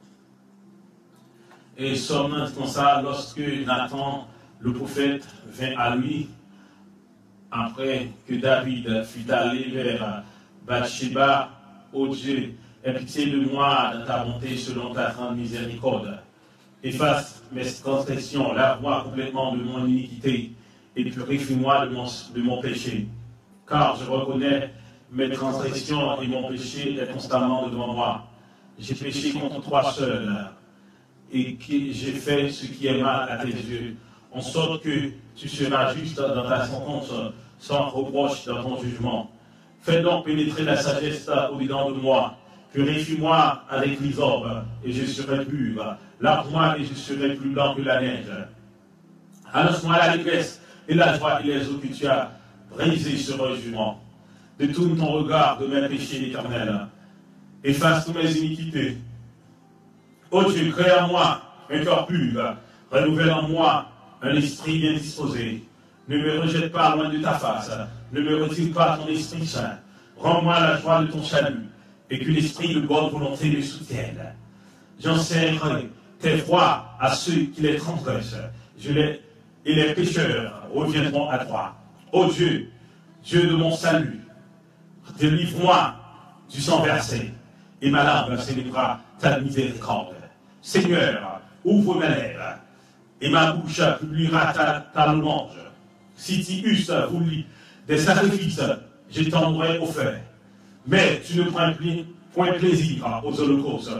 Et sommes comme ça, lorsque Nathan, le prophète, vint à lui, après que David fut allé vers Bathsheba, ô Dieu, aie pitié de moi dans ta bonté selon ta grande miséricorde. Efface mes transgressions, lave-moi complètement de mon iniquité et purifie-moi de mon, de mon péché. Car je reconnais mes transgressions et mon péché est constamment devant moi. J'ai péché contre toi seul et que j'ai fait ce qui est mal à tes yeux, en sorte que tu seras juste dans ta sentence, sans reproche dans ton jugement. Fais donc pénétrer la sagesse au-dedans de moi. Purifie-moi avec l'hysope, et je serai pur. Lave-moi, et je serai plus blanc que la neige. Annonce-moi la détresse et la joie et les eaux que tu as brisées sérieusement. Détourne ton regard de mes péchés éternels. Efface toutes mes iniquités. Ô Dieu, crée en moi un cœur pur. Renouvelle en moi un esprit bien disposé. Ne me rejette pas loin de ta face. Ne me retire pas ton Esprit Saint. Rends-moi la joie de ton salut. Et que l'esprit de bonne volonté me soutienne. J'enseignerai tes voies à ceux qui les transgressent. Je les, et les pécheurs reviendront à toi. Ô Dieu, Dieu de mon salut, délivre-moi du sang versé, et ma langue célébrera ta miséricorde. Seigneur, ouvre mes lèvres, et ma bouche publiera ta, ta louange. Si tu eusses voulu des sacrifices, je t'envoierai au feu. Mais tu ne prends point plaisir aux holocaustes.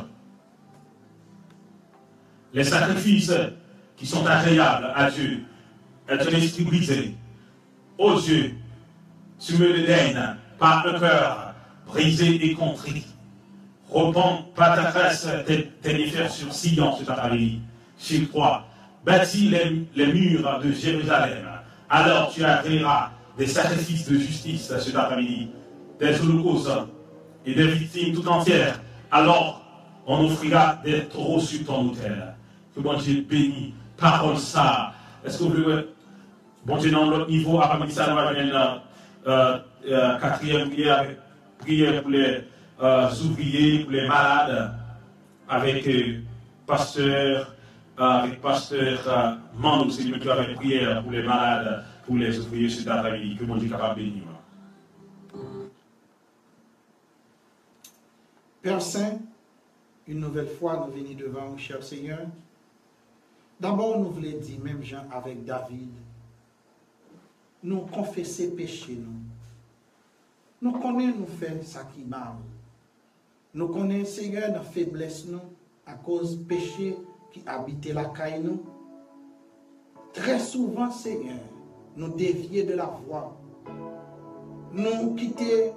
Les sacrifices qui sont agréables à Dieu est un esprit brisé. Ô Dieu, tu me le daignes par un cœur brisé et contrit. Repends par ta grâce tes, tes méfaits sur Sion, sur ta famille. Chez toi, bâtis les, les murs de Jérusalem. Alors tu agréeras des sacrifices de justice sur ta famille, des holocaustes et des victimes tout entières. Alors on offrira des taureaux sur ton autel. Que bon Dieu bénit. Parole ça. Est-ce que vous voulez, bon Dieu, dans l'autre niveau, après ça, on va venir la euh, euh, quatrième prière, prière pour les euh, ouvriers, pour les malades, avec euh, pasteur, euh, avec pasteur euh, Mando, c'est lui qui avait prière pour les malades, pour les ouvriers sur ta famille. Que bon Dieu capable de bénir. Père Saint, une nouvelle fois, nous venons devant vous, cher Seigneur. D'abord, nous voulons dire, même Jean avec David, nous confesser péché, nous. Nous connaissons, nous faire ça qui mal. Nous connaissons, Seigneur, notre faiblesse, nous, à cause du péché qui habite la caille, nous. Très souvent, Seigneur, nous dévier de la voie. Nous quitter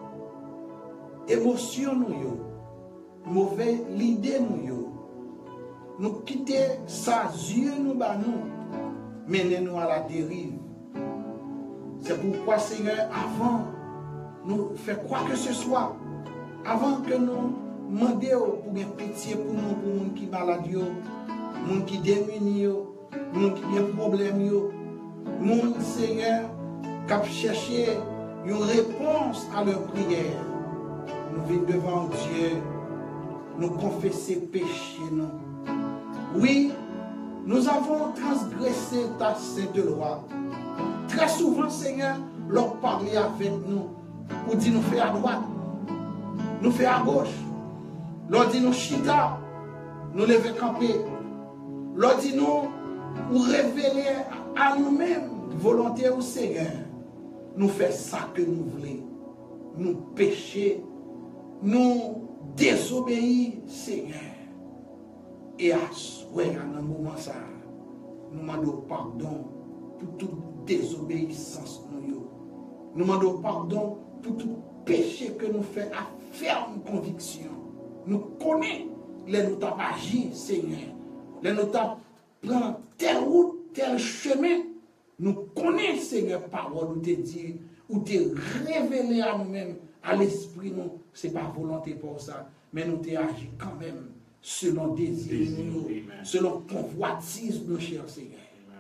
émotion, nous, yo. Mauvais l'idée, nous, yo. Nous quitter sa yeux, nous, bah, nous. Menez-nous à la dérive. C'est pourquoi, Seigneur, avant nous faire quoi que ce soit, avant que nous demandions pour une pitié pour nous, pour nous qui malades, nous qui démunis, nous qui ont des problèmes, nous, Seigneur, qui chercher une réponse à leur prière. Nous venons devant Dieu, nous confesser péché, nous. Oui, nous avons transgressé ta sainte loi. Très souvent, Seigneur, leur parler avec nous, ou dit nous faire à droite, nous faire à gauche, leur dit nous chita, nous lever camper, leur dit nous ou révéler à nous-mêmes volonté au Seigneur, nous faire ça que nous voulons, nous pécher, nous désobéir, Seigneur. Et à souhait, à un moment ça, nous demandons pardon pour toute désobéissance. Nous Nous demandons pardon pour tout péché que nous faisons à ferme conviction. Nous connaissons les nous avons agi, Seigneur. Les nous avons pris telle route, tel chemin. Nous connaissons, Seigneur, parole ou te dire, ou te révéler à nous-mêmes, à l'esprit, nous. Ce n'est pas volonté pour ça, mais nous t'ai agi quand même selon désir, nous, selon convoitise, nos chers Seigneur.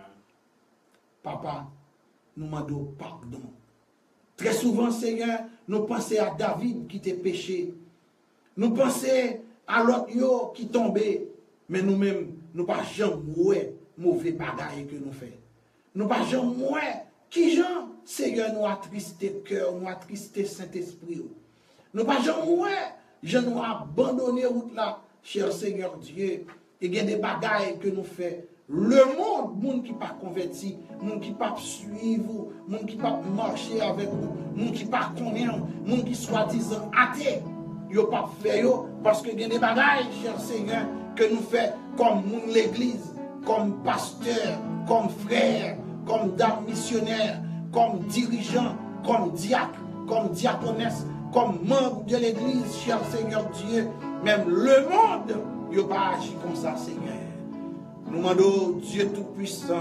Papa, nous demandons pardon. Très souvent, Seigneur, nous pensons à David qui t'a péché. Nous pensons à l'autre qui tombait. Mais nous-mêmes, nous ne pas jamais mauvais bagaille que nous faisons. Nous ne pas jamais qui gens, Seigneur, nous attristé cœur, nous attristé Saint-Esprit. Nous ne pas jamais, je nous abandonné route là, cher Seigneur Dieu. Il y a des bagailles que nous faisons. Le monde, monde qui pas converti, monde qui pas suivre, monde qui pas marcher avec vous, monde qui pas connaître, monde qui soi-disant athée, yo pas fait yo parce que il y a des bagailles, cher Seigneur, que nous faisons comme l'église, comme pasteur, comme frère, comme dame missionnaire, comme dirigeant, comme diacre, comme diaconesse, comme membre de l'église, cher Seigneur Dieu, même le monde, yo pas agi comme ça, Seigneur. Nous demandons Dieu Tout-Puissant,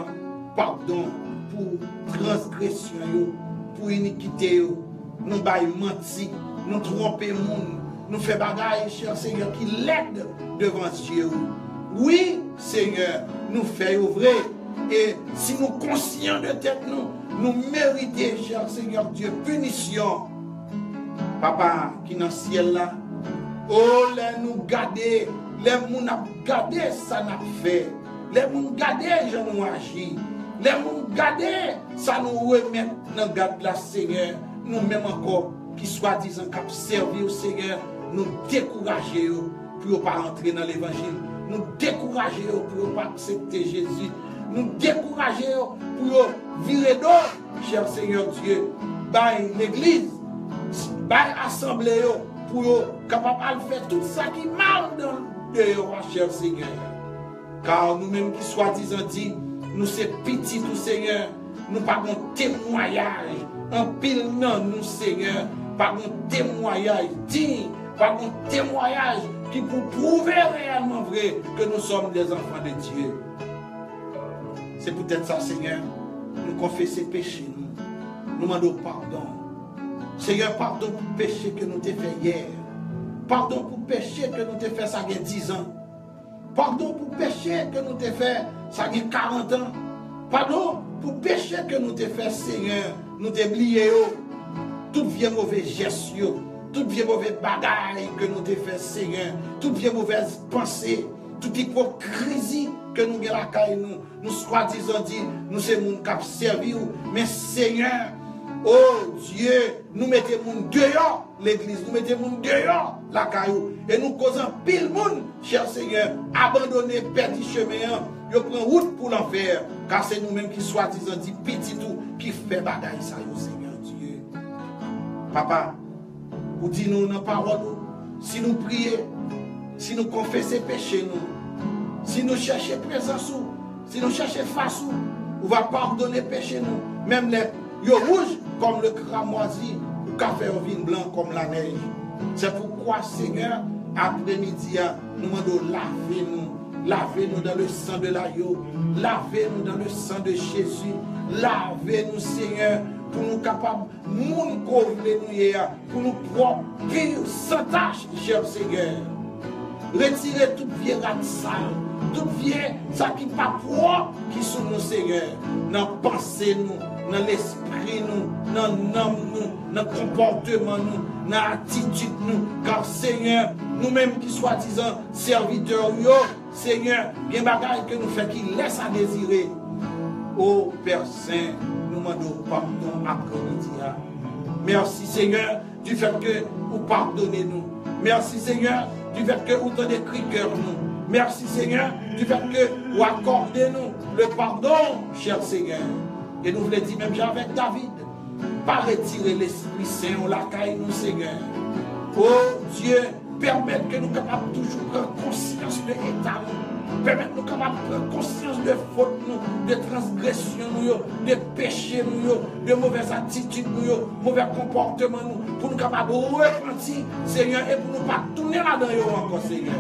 pardon pour transgression, yo, pour iniquité, yo. Nous bail menti, nous tromper monde, nous fait bagaille, cher Seigneur, qui l'aide devant Dieu. Oui, Seigneur, nous faisons vrai. Et si nous conscients de tête, nous, nous méritons, cher Seigneur Dieu, punition. Papa, qui dans le ciel là, oh, les nous garder, les nous garder, ça n'a fait. Les nous garder, je nous agis. Les nous garder, ça nous remet dans le garde la Seigneur. Nous-mêmes encore, qui soi-disant cap servir au Seigneur, nous décourager pour ne pas entrer dans l'évangile. Nous décourager pour ne pas accepter Jésus. Nous décourager pour virer d'eau, cher Seigneur Dieu, par l'église, par l'assemblée, pour capable de faire tout ça qui marche dans le dehors, cher Seigneur. Car nous-mêmes qui soi-disant dit, nous sommes petits, tout Seigneur, nous pas un témoignage, en pile non, nous Seigneur, pas un témoignage digne, pas un témoignage qui pour prouver réellement vrai que nous sommes des enfants de Dieu. C'est peut-être ça, Seigneur, nous confesser péché, nous, nous demandons pardon. Seigneur, pardon pour le péché que nous t'ai fait hier. Pardon pour le péché que nous t'ai fait ça il y a dix ans. Pardon pour le péché que nous t'ai fait ça il y a quarante ans. Pardon pour le péché que nous t'ai fait, Seigneur, nous t'ai oublié. Tout vieux mauvais geste, tout vieux mauvais bagaille que nous t'ai fait, Seigneur, toute vieux mauvaise pensée, toute hypocrisie que nous avons la caille, nous, nous soi-disant dit, nous sommes moun cap servir, mais Seigneur, oh Dieu, nous mettons moun dehors l'église, nous mettons moun dehors la caillou, et nous causons pile moun, cher Seigneur, abandonner petit chemin, yo prend route pour l'enfer, car c'est nous-mêmes qui soi-disant dit petit tout, qui fait bagaille ça, yo Seigneur Dieu. Papa, ou dis-nous dans la parole, si nous prions, si nous confessons péché, nous, si nous cherchons présence, si nous cherchons face, on va pardonner péché nous. Même les yo rouges comme le cramoisi, ou café au vin blanc comme la neige. C'est pourquoi, Seigneur, après-midi, nous demandons laver-nous, lavez-nous dans le sang de l'agneau, lavez-nous dans le sang de Jésus, lavez-nous, Seigneur, pour nous capables, nous couvrir pour nous propres, sans tâche, cher Seigneur. Retirez toute vieille rate sale, toute vieille, ça qui n'est pas propre, qui sont nos Seigneur, dans pensée nous, dans l'esprit nous, dans l'âme nous, dans le comportement nous, dans l'attitude nous, car Seigneur, nous-mêmes qui soi-disant serviteurs, yo, Seigneur, bien bagaille que nous faisons qui laisse à désirer. Ô Père Saint, nous demandons pardon après-midi. Merci Seigneur du fait que vous pardonnez nous. Merci Seigneur du fait que vous donnez cri cœur nous. Merci Seigneur du fait que vous accordez nous le pardon, cher Seigneur. Et nous voulons dire même avec David, pas retirer l'Esprit Saint ou la caille nous Seigneur. Oh Dieu, permettre que nous capables toujours prendre conscience de l'état. Permettre nous capables de prendre conscience de faute nous, de transgression nous, de péché nous, de mauvaises attitudes nous, mauvais comportements nous, pour nous capables de repentir, Seigneur, et pour nous pas tourner là-dedans encore, Seigneur.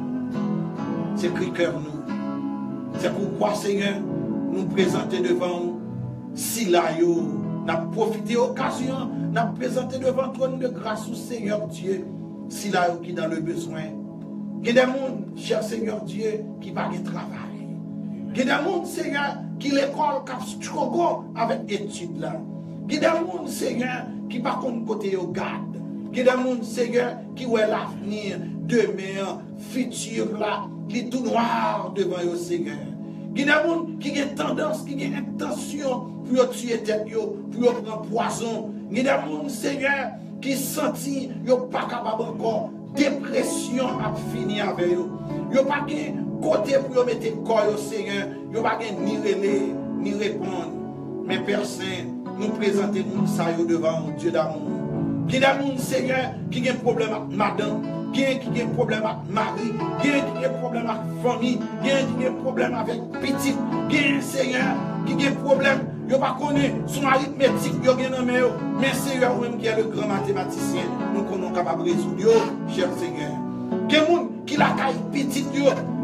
C'est cri cœur nous. C'est pourquoi, Seigneur, nous présenter devant nous, si là, nous avons profité de l'occasion, nous avons présenté devant le trône de grâce au Seigneur Dieu, si là, qui dans le besoin. Il y a des gens, cher Seigneur Dieu, qui va de travail. Il y a des gens, Seigneur, qui l'école qui a avec études là. Il y a des gens, Seigneur, qui par contre côté au garde. Il y a des gens, Seigneur, qui voient l'avenir, demain, futur là, qui est tout noir devant eux, Seigneur. Il y a des gens qui ont tendance, qui ont intention pour tuer tête, pour prendre poison. Il y a des gens, Seigneur, qui sentent qu'ils ne sont pas capables encore. Dépression a fini avec eux. Ils n'ont pas de côté pour mettre le corps au Seigneur. Ils n'ont pas ni relais, ni répondre. Mais Père Saint, nous présentons ça devant Dieu d'amour. Qui a des gens, Seigneur, qui a un problème avec madame, qui a un problème avec mari, qui a un problème avec famille, qui a un problème avec petit, qui a un Seigneur, qui a un problème. Yo pas connaît son arithmétique, yo gen nan men yo, mais c'est eux même qui est le grand mathématicien. Nous connaissons capable de résoudre yo, cher Seigneur. Gen moun qui la caille petite yo,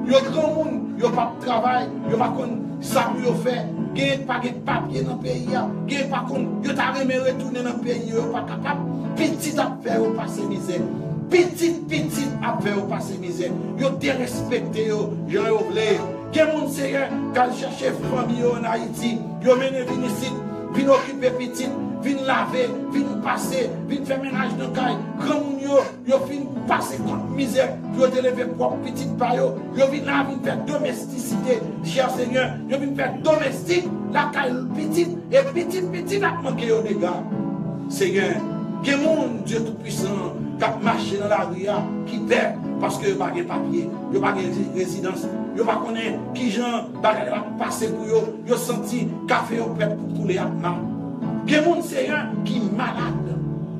yo grand monde, yo pas de travail, yo pas kon ça yo fait, gen pas de papier dans pays ya, gen pas kon yo t'a remé retourner dans pays yo pas capable, petit à faire au passer misère. Petit petit à faire au passer misère. Yo dérespecté yo, j'en yo vle. Gen moun seigneur quand chercher famille en Haïti, yo mené vinn ici, vinn occuper petit, vinn laver, vinn passer, vinn faire ménage dans caille. Grand moun yo, yo vinn passer contre misère, yo te lever propre petit pa yo, yo vinn là vinn faire domesticité, cher Seigneur, yo vinn faire domestique la caille petit et petit petit a manqué yo dégâts. Seigneur, gen moun Dieu tout puissant qui a marché dans la rue qui perd parce que yo pas de papier, yo pas de résidence, yo pas connaît qui gens bagay va passer pour yo, yo senti café au prêt pour couler à main. Gen moun Seigneur qui malade.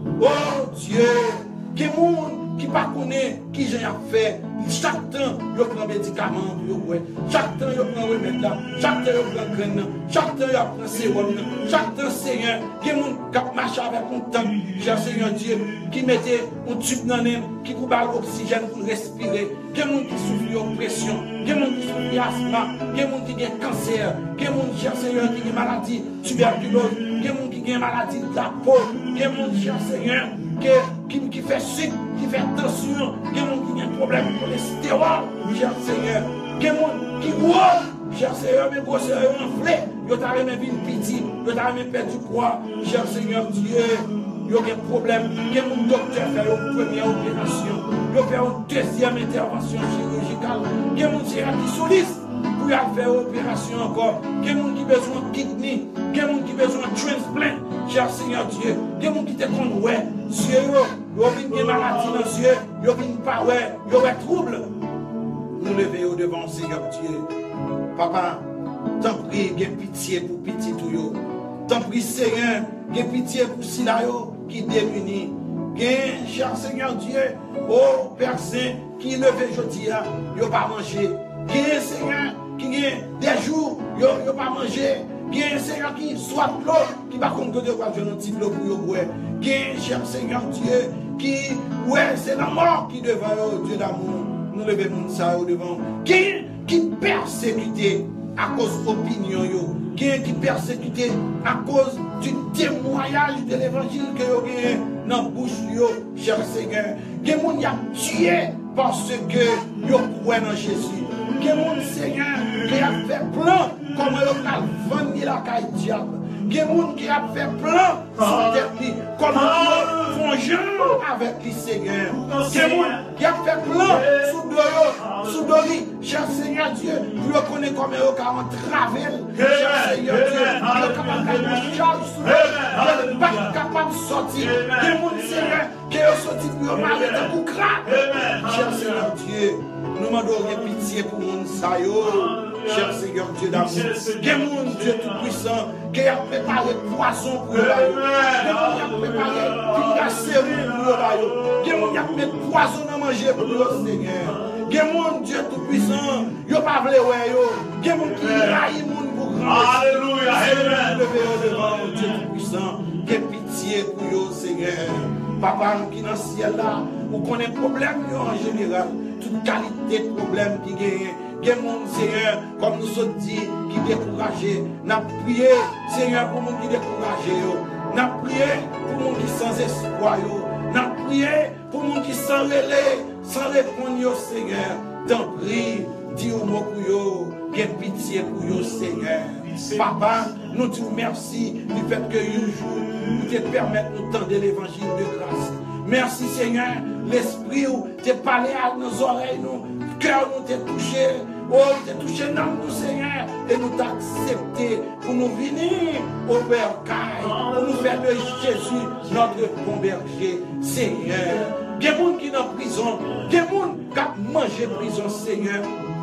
Oh Dieu, gen moun qui pas connaît qui gens a fait. Chaque temps yo prend médicament pour yo ouais. Chaque temps yo prend remède là, chaque temps yo prend graine, chaque temps yo prend sérum, chaque temps Seigneur, gen moun qui marche avec un temps, cher Seigneur Dieu, qui mettait un tube dans nez, qui pour bailler oxygène pour respirer, gen moun qui souffre de pression, gen moun qui souffre d'asthme, gen moun qui a cancer, gen moun cher Seigneur qui a maladie tuberculose, gen moun qui a maladie de la peau, gen moun cher Seigneur qui qui qui fait sucre, qui fait tension, gen moun qui a problème de cholestérol, cher Seigneur, gen moun qui gros, cher Seigneur, mes gros seigneur enflé, yo t'a remis une petit, yo t'a remis perdre du poids, cher Seigneur Dieu, yo a un problème, gen moun docteur fait une première opération, yo fait une deuxième intervention chirurgicale, gen moun Seigneur qui soliste pour faire une opération encore, gen moun qui besoin de kidney, gen moun qui besoin de transplant, cher Seigneur Dieu, gen moun qui te kon ouais, Dieu yo, yo vin gen maladie dans Dieu, yo vin pas ouais, yo ouais trouble. Nous lever devant Seigneur Dieu. Papa, t'en prie, j'ai pitié pour petit tout yo. T'en prie Seigneur, j'ai pitié pour Sila yo qui démunis. J'ai, cher Seigneur Dieu, oh Père Saint, qui levé aujourd'hui, yo pas manger. J'ai Seigneur, qui a des jours, yo yo pas manger. J'ai Seigneur qui soit l'eau, qui va compte de quoi je ne dis l'eau pour yo boire. J'ai, cher Seigneur Dieu, qui, ouais, c'est la mort qui devant yo, Dieu d'amour. Nous levons ça devant. Qui qui persécuté à cause de l'opinion, qui qui persécuté à cause du témoignage de l'évangile que vous avez dans la bouche, cher Seigneur. Qui vous a tué parce que vous croyez en Jésus. Qui vous, Seigneur, qui a fait plan comme vous avez vendu la caille diable. Qui qui a fait plan sur tête, comme vous font genre avec le Seigneur. Qui a fait plan sous Doro, sous Dori, cher Seigneur Dieu, vous le connaissez comme vous avez entravé, cher Seigneur Dieu, vous êtes capable de charge sous vous n'êtes pas capable de sortir. Qui est Seigneur, qui est sorti pour vous marier de vous craindre, cher Seigneur Dieu, nous demandons pitié pour nous, ça y est. Cher Seigneur Dieu d'amour, que mon Dieu tout-puissant, qui a préparé poison pour eux, qui a préparé une sérum pour eux, qui a mis poison à manger pour eux, Seigneur. Que mon Dieu tout-puissant, il n'a pas voulu, que mon qui raille mon pour grand. Alléluia, Amen. Levez devant Dieu tout-puissant, que pitié pour eux, Seigneur. Papa, nous qui dans le ciel là, vous connaissez problème en général, toute qualité de problème qui gagne. Que mon Seigneur, comme nous sommes dit, qui découragé, n'a prié, Seigneur, pour nous qui découragé, n'a prié pour nous qui sans espoir, n'a prié pour nous qui sans relais, sans répondre, Seigneur. T'en prie, dis au mot pour eux, qu'il pitié pour eux, Seigneur. Papa, nous te remercions du fait que un jour, nous te permettre de nous tendre l'évangile de grâce. Merci, Seigneur, l'esprit te parlé à nos oreilles, nos cœurs nous t'a touché. Oh, t'es touché dans nous, Seigneur, et nous t'as accepté pour nous venir au Père Caille, pour nous faire de Jésus notre bon berger, Seigneur. Il y a des gens qui sont en prison, il y a des gens qui ont mangé prison, Seigneur.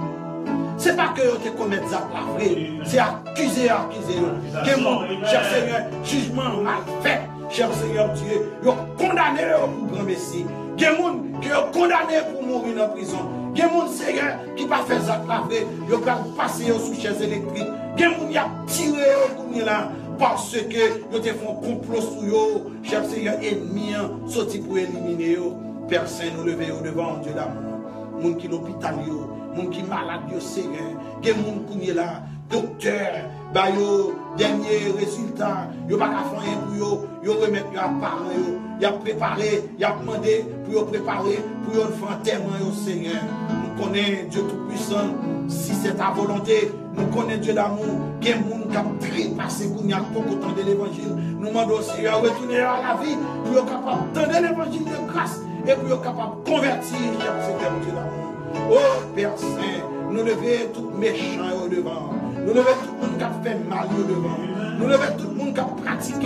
Ce n'est pas que tu commis des actes la vraie, c'est accuser, accuser. Il y a des gens, cher Seigneur, jugement mal fait, cher Seigneur Dieu, ils ont condamné pour grand Messie. Il y a des gens qui ont condamné pour mourir en prison. Il y a des gens, Seigneur, qui n'ont pas fait ça la vraie, ils ont passé sous chaise électrique. Il y a des gens qui ont tiré au bout là parce que ils ont fait un complot sur eux, cher Seigneur, ennemi, sorti pour éliminer eux. Père Saint, nous levons devant Dieu d'amour. moun qui l'hôpital yo, moun qui malade yo Seigneur, gen moun kounye là, docteur, ba yo dernier résultat, yo pas ka faire pour yo, yo remettre yo à parents yo, y a préparé, y a demandé pour yo préparer, pour yo faire enterrement yo Seigneur. Nous connaissons Dieu tout-puissant, si c'est ta volonté, nous connaissons Dieu d'amour, gen moun qui a trépassé pour n'y a pas autant de l'évangile. Nous demandons au Seigneur de retourner à la vie, pour être capable d'entendre l'évangile de grâce et pour être capable de convertir, Seigneur Dieu d'amour. Oh Père Saint, nous levons tout méchant au devant. Nous levons tout le monde qui a fait mal au devant. Nous levons tout le monde qui a pratiqué,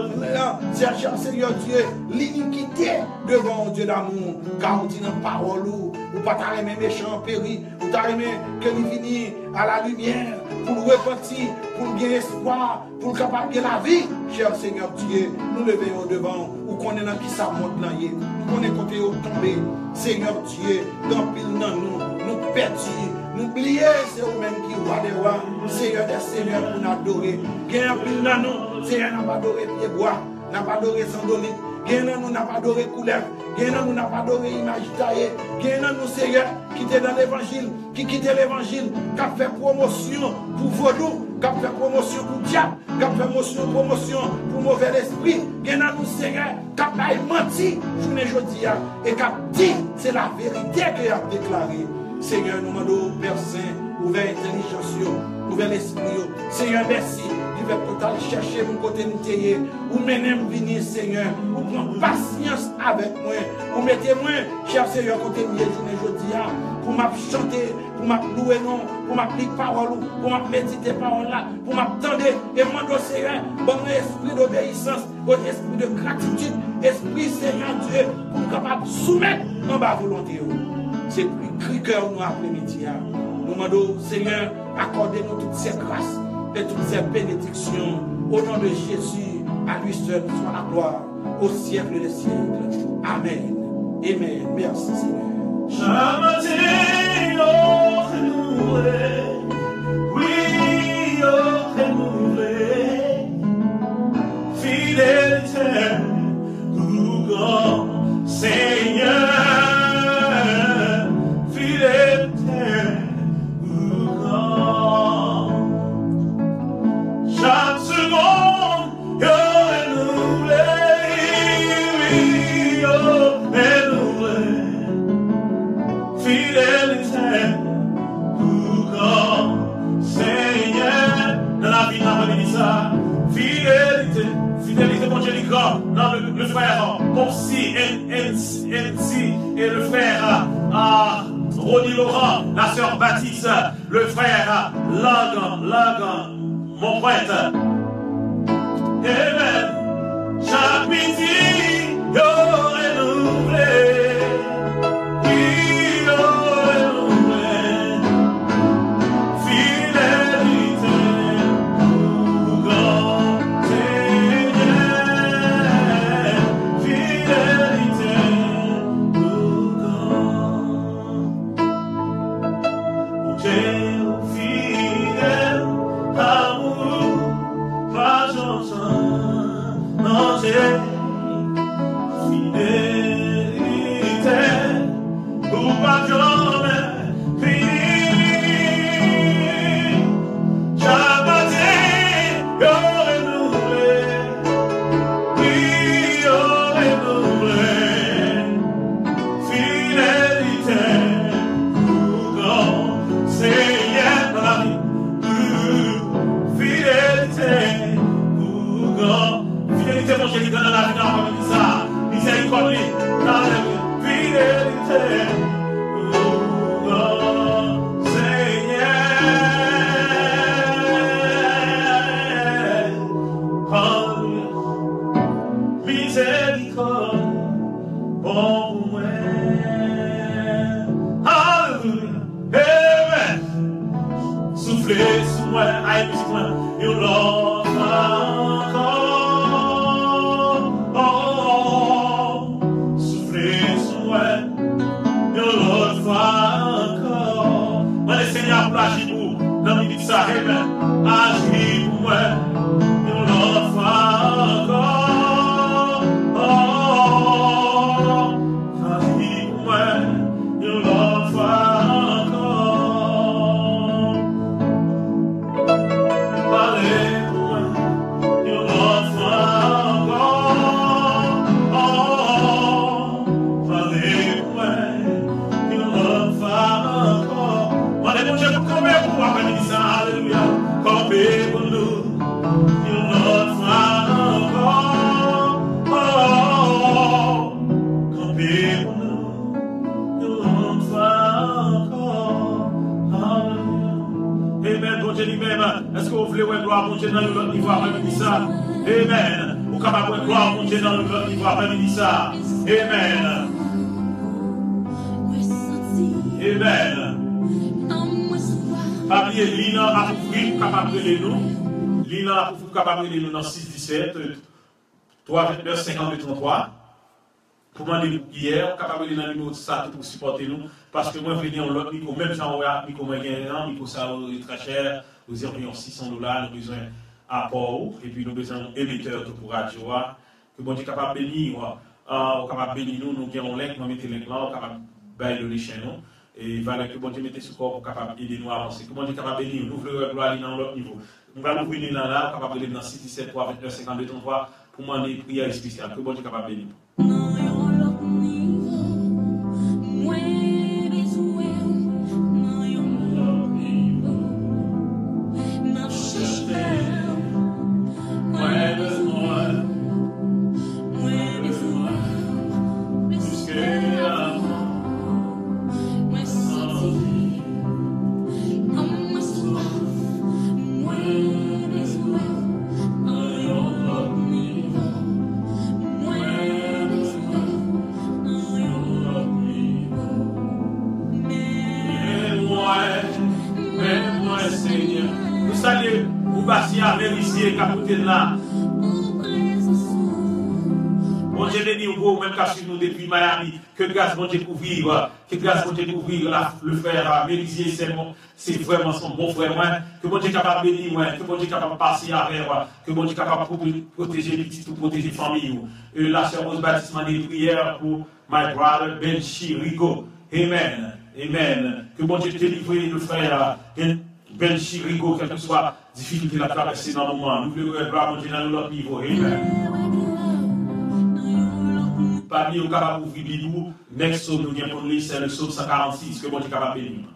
cher Seigneur Dieu, l'iniquité devant Dieu d'amour. Car on dit dans la parole, ou pas t'arrêter méchant péri, ou t'arrêter que nous finissons à la lumière, pour nous repentir, pour nous gagner espoir, pour nous capable de la vie. Cher Seigneur Dieu, nous levons au devant, ou qu'on est dans qui ça monte là, nous connaissons côté au tombé. Seigneur Dieu, dans pile dans nous, nous perdus. N'oubliez, c'est vous-même qui roi des rois, Seigneur des seigneurs pour nous adorer. Gagne un pile dans nous, Seigneur n'a pas adoré pied bois, n'a pas adoré sandolite, gagne dans nous n'a pas adoré couleur, gagne dans nous n'a pas adoré image taillée, gagne dans nous, Seigneur, qui était dans l'évangile, qui quittait l'évangile, qui a fait promotion pour vaudou, qui a fait promotion pour diable, qui a fait promotion, promotion pour mauvais esprit, gagne dans nous, Seigneur, qui a menti, journée aujourd'hui, et qui a dit, c'est la vérité qu'il a déclaré. Seigneur, nous demandons, Père Saint, ouvert l'intelligence, ouvert l'esprit. Seigneur, merci. Tu vas total chercher mon côté de ou mener venir, Seigneur, ou prendre patience avec moi, ou mettez-moi, cher Seigneur, côté de journée aujourd'hui, pour m'a chanter, pour m'a louer, non, pour m'appliquer parole, pour m'a méditer parole là, pour m'attendre et demander au Seigneur, bon esprit d'obéissance, bon esprit de gratitude, esprit, Seigneur Dieu, pour nous capable de soumettre en bas volonté. C'est plus cri cœur nous après-midi. Nous demandons, Seigneur, accordez-nous toutes ces grâces et toutes ces bénédictions. Au nom de Jésus, à lui seul soit la gloire, au siècle des siècles. Amen. Amen. Merci, Seigneur. Jamais oh renouvelé, oui, oh renouvelé, fidélité, tout grand Seigneur. Chaque seconde, yo renouvelé, oui, yo renouvelé, fidélité, tout grand Seigneur. Dans la vie, on va dire ça, fidélité, fidélité, mon Dieu, dans le, le frère, comme si, ainsi, et le frère, ah, Rodi Laurent, la sœur Baptiste, le frère, Lagan, Lagan, mon prêtre. Amen. Chaque midi, yo renouvelé. Oui, yo renouvelé. Fidélité, tout grand Seigneur. Fidélité, tout grand. Dieu fidèle, amour. Fidélité, ou pas jamais fini. Chaque yo renouvelé, oui, yo renouvelé. Fidélité, ou grand Seigneur dans la vie. Fidélité, ou grand. Fidélité, mon Jésus, dans la vie, dans la vie, ça. Miséricorde, dans la vie. Fidélité, oh, oh, Seigneur. Alléluia. Miséricorde, bon moi. Alléluia. Amen. Soufflez sur moi, aïe, musique, moi, et on l'offre encore. Agis pour dans le ministère, amen. Agis pour moi, nous l'offre encore. Oh, agis pour moi, nous l'offre après-midi ça, alléluia. Campez pour nous, une autre fois encore. Oh, oh, oh. Campez pour nous, une autre fois encore. Alléluia. Amen, bon Dieu lui-même. Est-ce que vous voulez voir gloire, bon Dieu, dans le niveau après-midi ça? Amen. Vous capable de gloire, mon Dieu, dans le niveau après-midi ça? Amen. Amen. Papier, Lina a pour capable de nous. Lina a pour capable de nous dans six dix-sept, trois vingt-neuf, cinquante-deux, trente-trois. Pour moi, hier, capable de nous dans le numéro ça pour supporter nous. Parce que moi, je viens en l'autre micro, même genre, micro moyen, micro ça est très cher. Nous avons six cents dollars, nous besoin apport, et puis nous avons besoin d'émetteurs pour radio. Que bon Dieu capable de bénir, capable de bénir nous, nous avons un link, nous mettons le link là, capable de bénir chez nous. Et voilà que bon Dieu mette ce corps pour capable d'aider nous à avancer. Que bon Dieu capable de bénir nous, nous voulons gloire dans l'autre niveau. Nous allons ouvrir là, là, capable de dans six dix-sept, trois vingt-neuf, cinquante-deux, trente-trois pour demander prière spéciale. Que bon Dieu capable de bénir nous. Là. Bon Dieu béni vous même qu'à suivre nous depuis Miami, que grâce bon Dieu couvrir, que grâce bon Dieu couvrir le frère Mélisier, c'est bon, c'est vraiment son bon frère, moi, que bon Dieu capable de bénir, moi, que bon Dieu capable de passer avec, que bon Dieu capable de protéger les petits ou protéger les familles. Et la sœur Rose Baptiste des prières pour my brother Ben Chirigo. Amen. Amen. Que bon Dieu te délivre le frère Ben Chirigo, quelle que soit difficulté à traverser dans le moment. Nous voulons gloire monter dans l'autre niveau. Amen. Parmi nous, capable d'ouvrir Bibou, next psaume, nous avons pour lui, c'est le psaume cent quarante-six, que bon Dieu capable de bénir.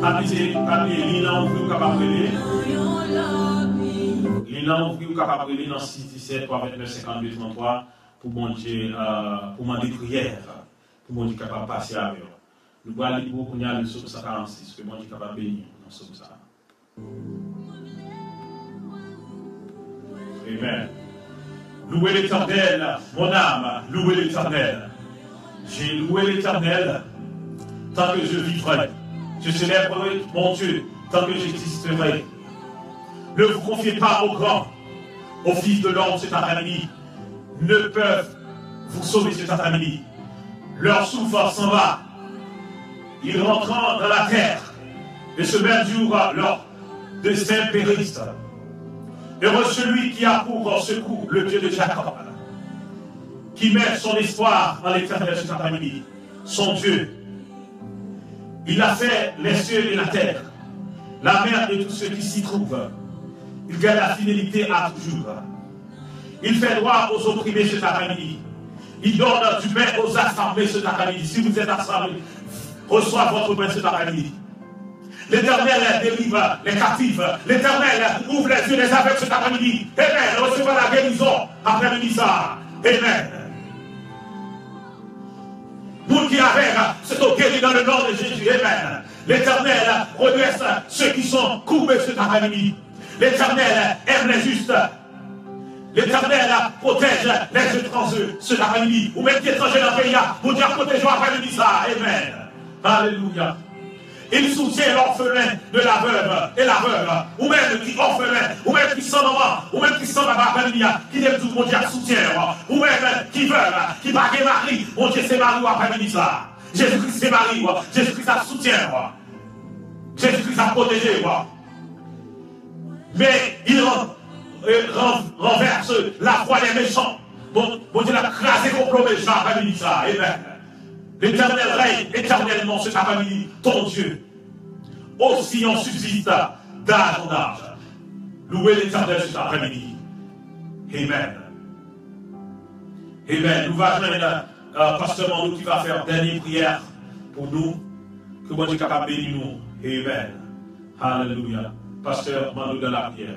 Papier, papier, Lina, ouvre, capable de lire. Lina, ouvre, capable de lire dans six dix-sept, trois vingt-neuf, cinquante-deux, trente-trois, pour bon Dieu, pour demander prière, pour bon Dieu capable de passer avec eux. Nous allons lire beaucoup de Psaume cent quarante-six, que bon Dieu capable de bénir dans ce ça. Amen. Louez l'Éternel, mon âme, louez l'Éternel. J'ai loué l'Éternel tant que je vivrai. Je célébrerai mon Dieu tant que j'existerai. Ne vous confiez pas aux grands, aux fils de l'homme cet après-midi. Ne peuvent vous sauver cet après-midi. Leur souffle s'en va. Ils rentrent dans la terre. Et ce même jour, leur destin périsse. Heureux celui qui a pour secours le Dieu de Jacob, qui met son espoir en l'Éternel cet après-midi, son Dieu. Il a fait les cieux et la terre, la mer et tous ceux qui s'y trouvent. Il garde la fidélité à toujours. Il fait droit aux opprimés cet après-midi. Il donne du pain aux assemblés cet après-midi. Si vous êtes assemblés, reçoivez votre pain cet après-midi. L'Éternel délivre les captifs. L'Éternel ouvre les yeux des aveugles cet après-midi. Amen. Recevez la guérison après-midi ça. Amen. Nous qui avons, c'est guéri dans le nom de Jésus. Amen. L'Éternel redresse ceux qui sont courbés cet après-midi. L'Éternel aime les justes. L'Éternel protège les étrangers cet après-midi. Ou même qui étrangers dans le pays, vous dire protéger après-midi ça. Amen. Alléluia. Il soutient l'orphelin de la veuve et la veuve, ou même qui orphelin, ou même qui sans maman, ou même qui sans papa, qui aime tout mon Dieu soutien, ou même qui veuve, qui bague Marie, mon Dieu c'est Marie après-midi ça. Jésus-Christ c'est Marie, Jésus-Christ a soutien, Jésus-Christ a protégé, mais il renverse la foi des méchants. Mon Dieu l'a crasé complot méchant après-midi ça. Amen. L'Éternel règne éternellement cet après-midi, ton Dieu. Aussi on subsiste d'âge en âge. Louez l'Éternel cet après-midi. Amen. Amen. Nous va joindre euh, Pasteur Mando qui va faire dernière prière pour nous. Que bon Dieu capable de bénir nous. Amen. Alléluia. Pasteur Mando de la prière.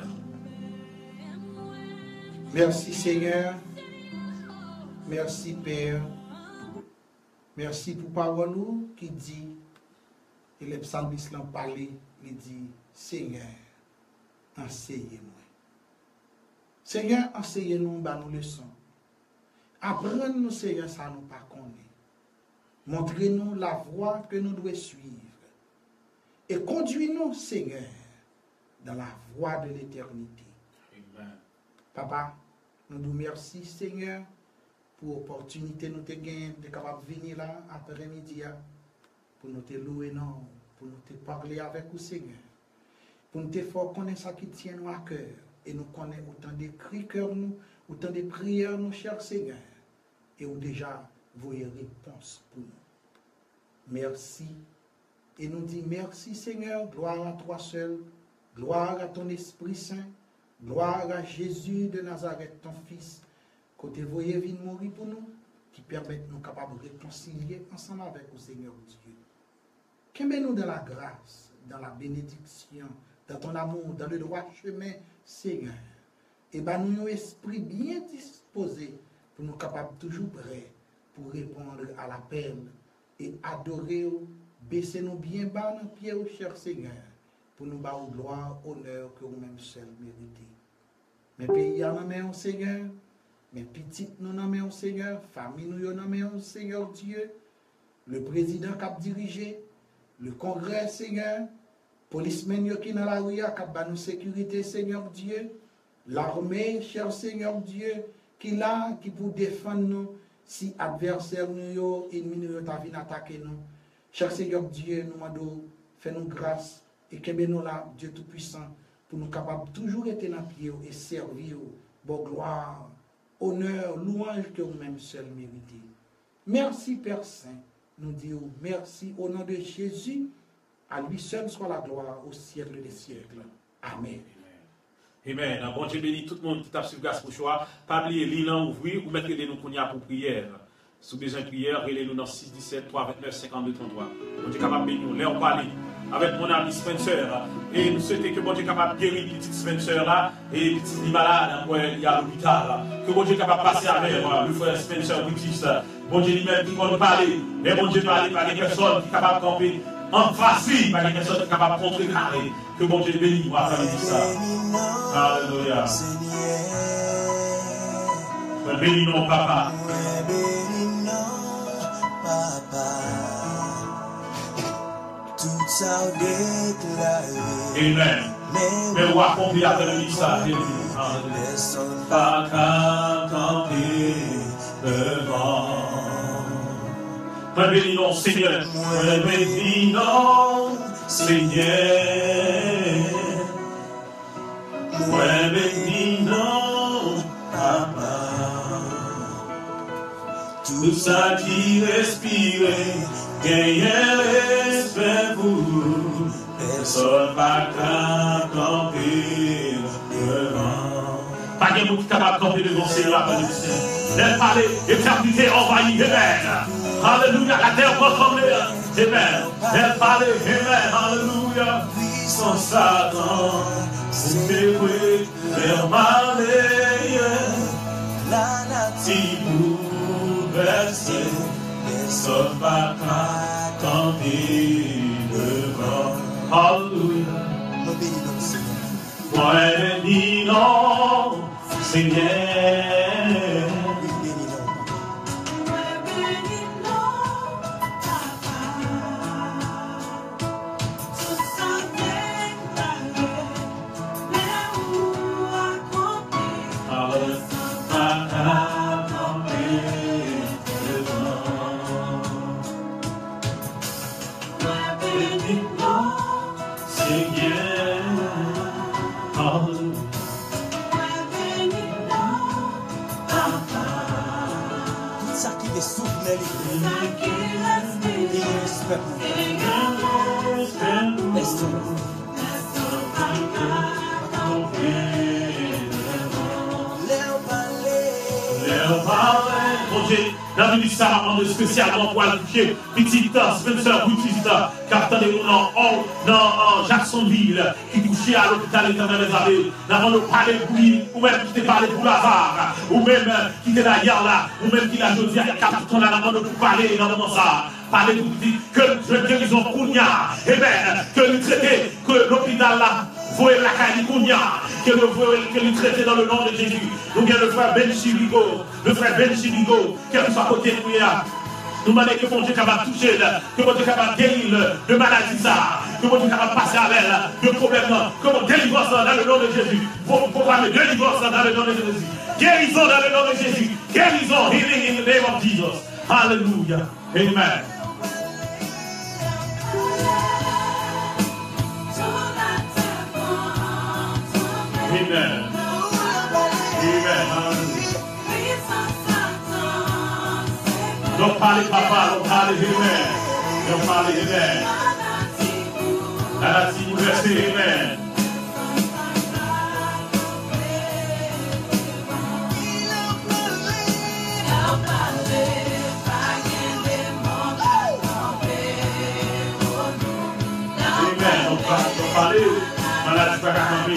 Merci Seigneur. Merci Père. Merci pour parole qui dit, et les psalmistes l'ont parlé, il dit, Seigneur, enseignez-moi. Seigneur, enseignez-nous, bah nous leçons. Apprenez-nous, Seigneur, ça nous pas connaît. Montrez-nous la voie que nous devons suivre. Et conduis-nous, Seigneur, dans la voie de l'éternité. Amen. Papa, nous nous remercions, Seigneur, pour l'opportunité nous te gagner de capable venir là après-midi pour nous te louer non, pour nous te parler avec vous Seigneur, pour nous te faire connaître ça qui tient nous à cœur et nous connaître autant de cris cœur nous, autant de prières nous cher Seigneur et où déjà voyez réponse pour nous. Merci et nous dit merci Seigneur, gloire à toi seul, gloire à ton Esprit Saint, gloire à Jésus de Nazareth ton Fils. Côté voyez vient mourir pour nous, qui permettent nous capables de réconcilier ensemble avec le Seigneur Dieu. Qu'aimez-nous dans la grâce, dans la bénédiction, dans ton amour, dans le droit chemin, Seigneur. Et bien nous avons un esprit bien disposé pour nous capables toujours prêts pour répondre à l'appel et adorer, baisser nous bien bas nos pieds au cher Seigneur, pour nous battre gloire, honneur que vous-même seul méritez. Mais pays en main au Seigneur. Mes petites nous nommons au Seigneur, famille nous nommons au Seigneur Dieu, le président qui a dirigé, le congrès Seigneur, policemen qui dans la rue qui a nous sécurité Seigneur Dieu, l'armée cher Seigneur Dieu qui là qui pour défendre nous si adversaire nous ennemi nous t'a vinn attaquer nous. Cher Seigneur Dieu, nous demandons fais-nous grâce et que nous là Dieu tout puissant pour nous capables toujours être dans pied et servir bon gloire. Honneur, louange que vous-même seul méritez. Merci Père Saint. Nous disons merci au nom de Jésus. À lui seul soit la gloire au siècle des siècles. Amen. Amen. Amen. Bon Dieu bénit tout le monde qui tape sur le gaz pour choix. Pas oublier, l'île ouvrir ou mettre les nous pour prière. Si vous avez besoin de prière, relez-nous dans six dix-sept, trois vingt-neuf, cinquante-deux, trente-trois. Bon Dieu capable de bénir. Là on parle avec mon ami Spencer. Et nous souhaitons que bon Dieu capable de guérir petit Spencer là, et petit malade, il y a l'hôpital. Que bon Dieu capable de passer avec le frère Spencer British. Bon Dieu lui-même qui va nous parler. Et bon Dieu parler par les personnes qui sont capables de camper en face, par les personnes qui sont capables de contrecarrer. Que bon Dieu bénisse moi à faire ça. Alléluia. Bénis non, papa. Tout ça déclaré. Amen. Mais on va accomplir avec le message. Pas qu'à camper devant. Moi bénis non, Seigneur. Moi bénis non, Seigneur. Moi bénis non, papa. Tout ça qui respire, gagne respect pour vous. Personne pas qu'à camper devant. Pas de monde qui est capable de camper devant Seigneur. Elle parlait, éternité envahie, amen. Alléluia, la terre va trembler, amen. Elle parlait, amen, alléluia. Sans Satan, c'est mépriser, faire mal, la nature. Personne pas qu'à camper devant. Alléluia. Moi bénis non, Seigneur. Moi bénis non, papa. Tout ça déclaré, mais où accompli. Pas qu'à camper. Dans le ministère, on est spécialement pour aller toucher petit Spencer British, qui attendait dans Jacksonville, qui touchait à l'hôpital éternel des abbés. Nous avons parlé pour lui, ou même qui t'a parlé pour Lazare, ou même qui était là hier là, ou même qui l'a jeudi à Capitole, nous avons parlé dans le moment ça. Parler pour dire que je guérison Kounia, et bien, que le traité, que l'hôpital là, voyez la caille Kounia, que le traité dans le nom de Jésus. Nous avons le frère Ben Chirigo, le frère Ben Chirigo, quel que soit côté de nous. Nous demandons que mon Dieu capable de toucher, que mon Dieu capable de guérir de maladie ça, que mon Dieu capable de passer à elle, de problème, que mon délivrance dans le nom de Jésus. Pour programmer délivrance dans le nom de Jésus. Guérison dans le nom de Jésus. Guérison, healing in the name of Jesus. Hallelujah. Amen. Amen. Amen. Don't parler papa, don't parler amen. Don't parler amen. À la team, merci amen. Amen. Donc parler, maladie pas qu'à camper.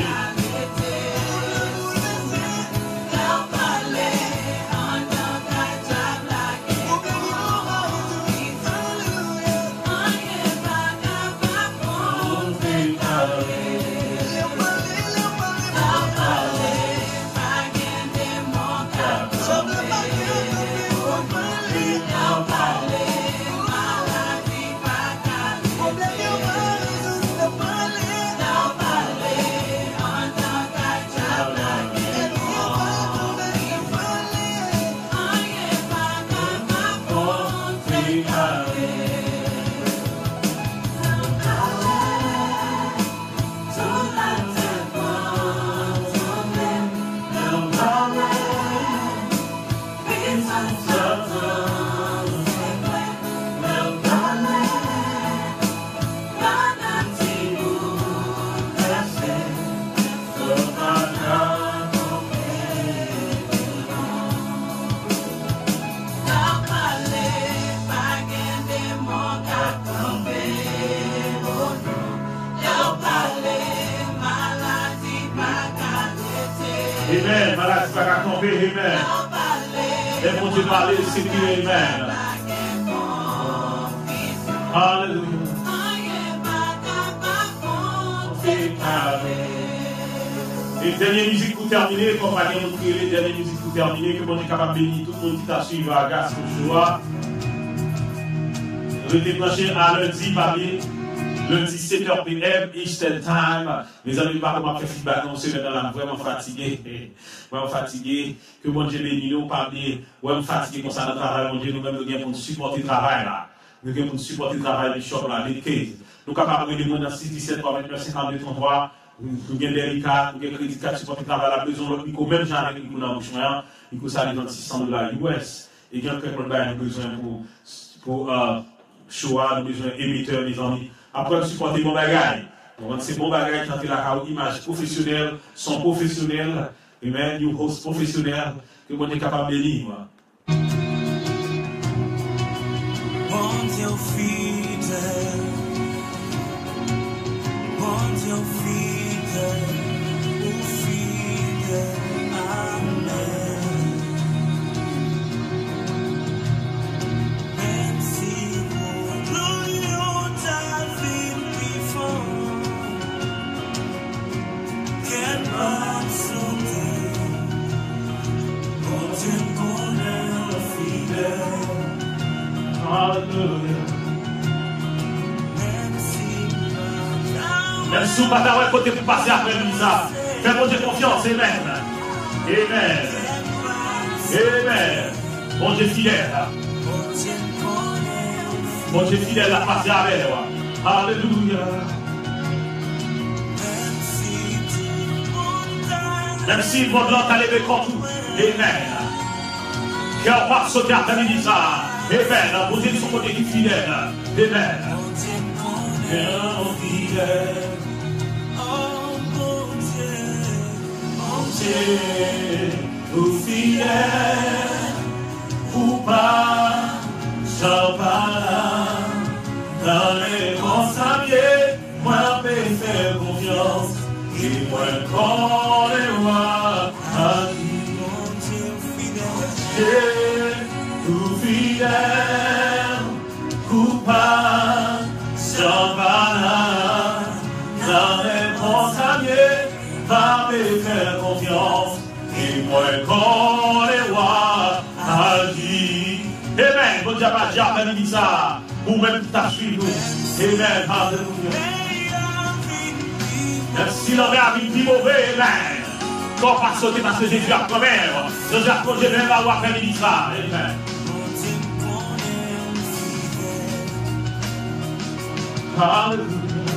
Amen. Maladie pas qu'à tomber. Amen. Et mon Dieu parler, c'est qui. Amen. Alléluia. Et dernière musique pour terminer, compagnie, on prie les dernières musiques pour terminer, que mon Dieu est capable de bénir tout le monde qui t'a suivi à Gas pour joie. Je vais branché à lundi, parmi lundi sept heures P M, Eastern Time. Mes amis, par contre, je fais feedback, on se met dans la vraiment fatigué. Vraiment fatigué. Que mon Dieu bénisse nous, parmi, ouais, fatigué comme ça dans le travail, mon Dieu, nous-mêmes, nous avons pour supporter le travail là. Nous avons pour supporter le travail du shop là, des quinze. Nous sommes capables de demander dans six dix-sept, vingt-neuf, cinquante-deux, trente-trois. Nous avons des Ricard, nous avons des crédits card supporter le travail là, besoin de l'autre, même genre avec nous dans le chemin, nous ça dans six cents dollars U S. Et quand quelqu'un a besoin pour, pour, euh, choix, nous avons besoin d'émetteurs, mes amis. Après, nous supportons bon bagaille. Donc, c'est bon bagaille qui ont la image professionnelle, son professionnel, et même nous host professionnel, que nous sommes capables de lire. Want your freedom, want your freedom, oh freedom, amen. Merci pour l'union t'avais before, quel mal sauter, quand tu connais le fidèle. Alléluia. Même si vous ne pouvez pas côté pour passer après ça, faites mon Dieu confiance, amen. Amen. Amen. Mon Dieu fidèle. Mon Dieu fidèle à passer avec vous. Alléluia. Même si le monde l'a levé contre vous, amen. Cœur pas sauter à terminer ça. Amen. Vous êtes son côté qui est fidèle. Amen. Cœur fidèle. Oh mon Dieu, mon Dieu, vous fidèle, vous pas, j'en parle, dans les bons saviers, moi je faire confiance, et moi connais moi, à qui mon Dieu fidèle, vous fidèle, vous pas, j'en parle, dans les bons saviers, va me faire confiance, et moi connais moi, à qui. Amen. Bon Dieu, pas déjà fait ça. Ou même qui t'a suivi. Amen. Alléluia. Merci l'homme a vu mauvais. Amen. Quand on passe sauter parce que Jésus a promis. Jésus a promis de même avoir fait ça. Amen. Alléluia.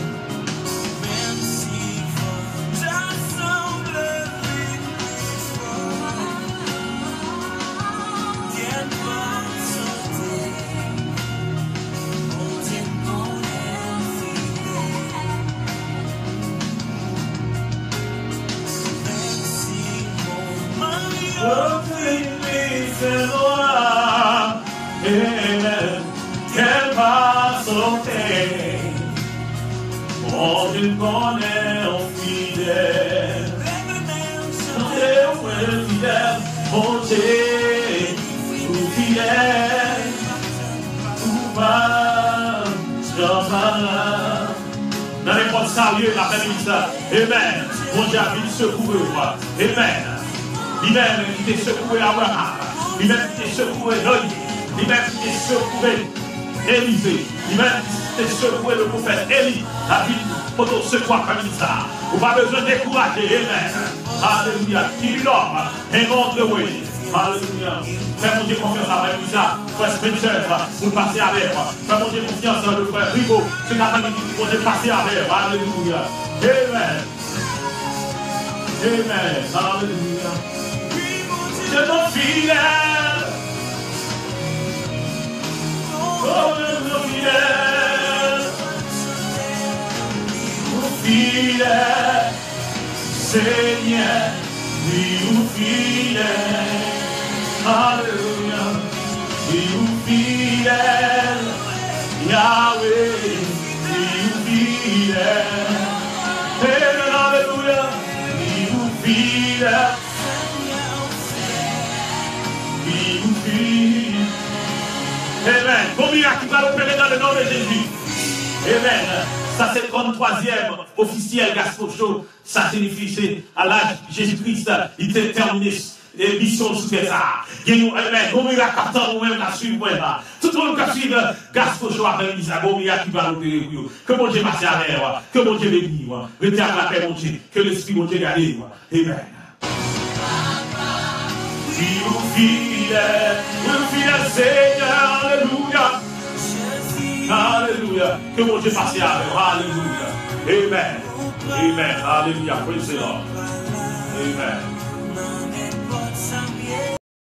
Qu'elle va sauter, mon Dieu connaît en fidèle, mon Dieu fidèle, mon Dieu fidèle, tout va, j'en parle. Dans les portes sérieux, la belle ça, amen, mon Dieu a vu secouer moi, amen, lui-même qui t'est secoué Abraham, lui-même qui t'est secoué Noé, lui-même qui t'est secoué Élisée, lui-même qui t'est secoué le prophète Élie, la vie pour te secouer comme ça. Vous n'avez pas besoin de décourager, amen. Alléluia. Qui lui l'homme, et montre le way. Alléluia. Fais mon Dieu confiance avec ça, frère Spencer, pour passer avec moi. Fais mon Dieu confiance dans le frère Rigo, c'est la famille qui peut passer avec moi. Alléluia. Amen. Amen. Alléluia. C'est mon fidèle. Oh, mon fidèle. Mon fidèle. Seigneur, oui, mon fidèle. Alléluia. Oui, mon fidèle. Yahweh, oui, mon fidèle. Amen. Alléluia. Oui, mon fidèle. vie. Amen. Bon miracle qui va opérer dans le nom de Jésus. Amen. Ça, c'est le trente-troisième officiel Gospel Show. Ça signifie, c'est à l'âge Jésus-Christ, il était terminé. Et mission sous ça. Amen. Bon miracle qui attend nous-mêmes à suivre. Tout le monde qui suit le Gospel Show après midi, bon miracle qui va opérer. Que mon Dieu passe à l'air. Que mon Dieu bénisse. Retiens la paix, mon Dieu. Que l'Esprit, mon Dieu, garde. Amen. Si vous fidèle, vous fidèle Seigneur, alléluia. Alléluia. Que mon Dieu passe à l'air. Alléluia. Amen. Amen. Alléluia. Praise the Lord. Amen.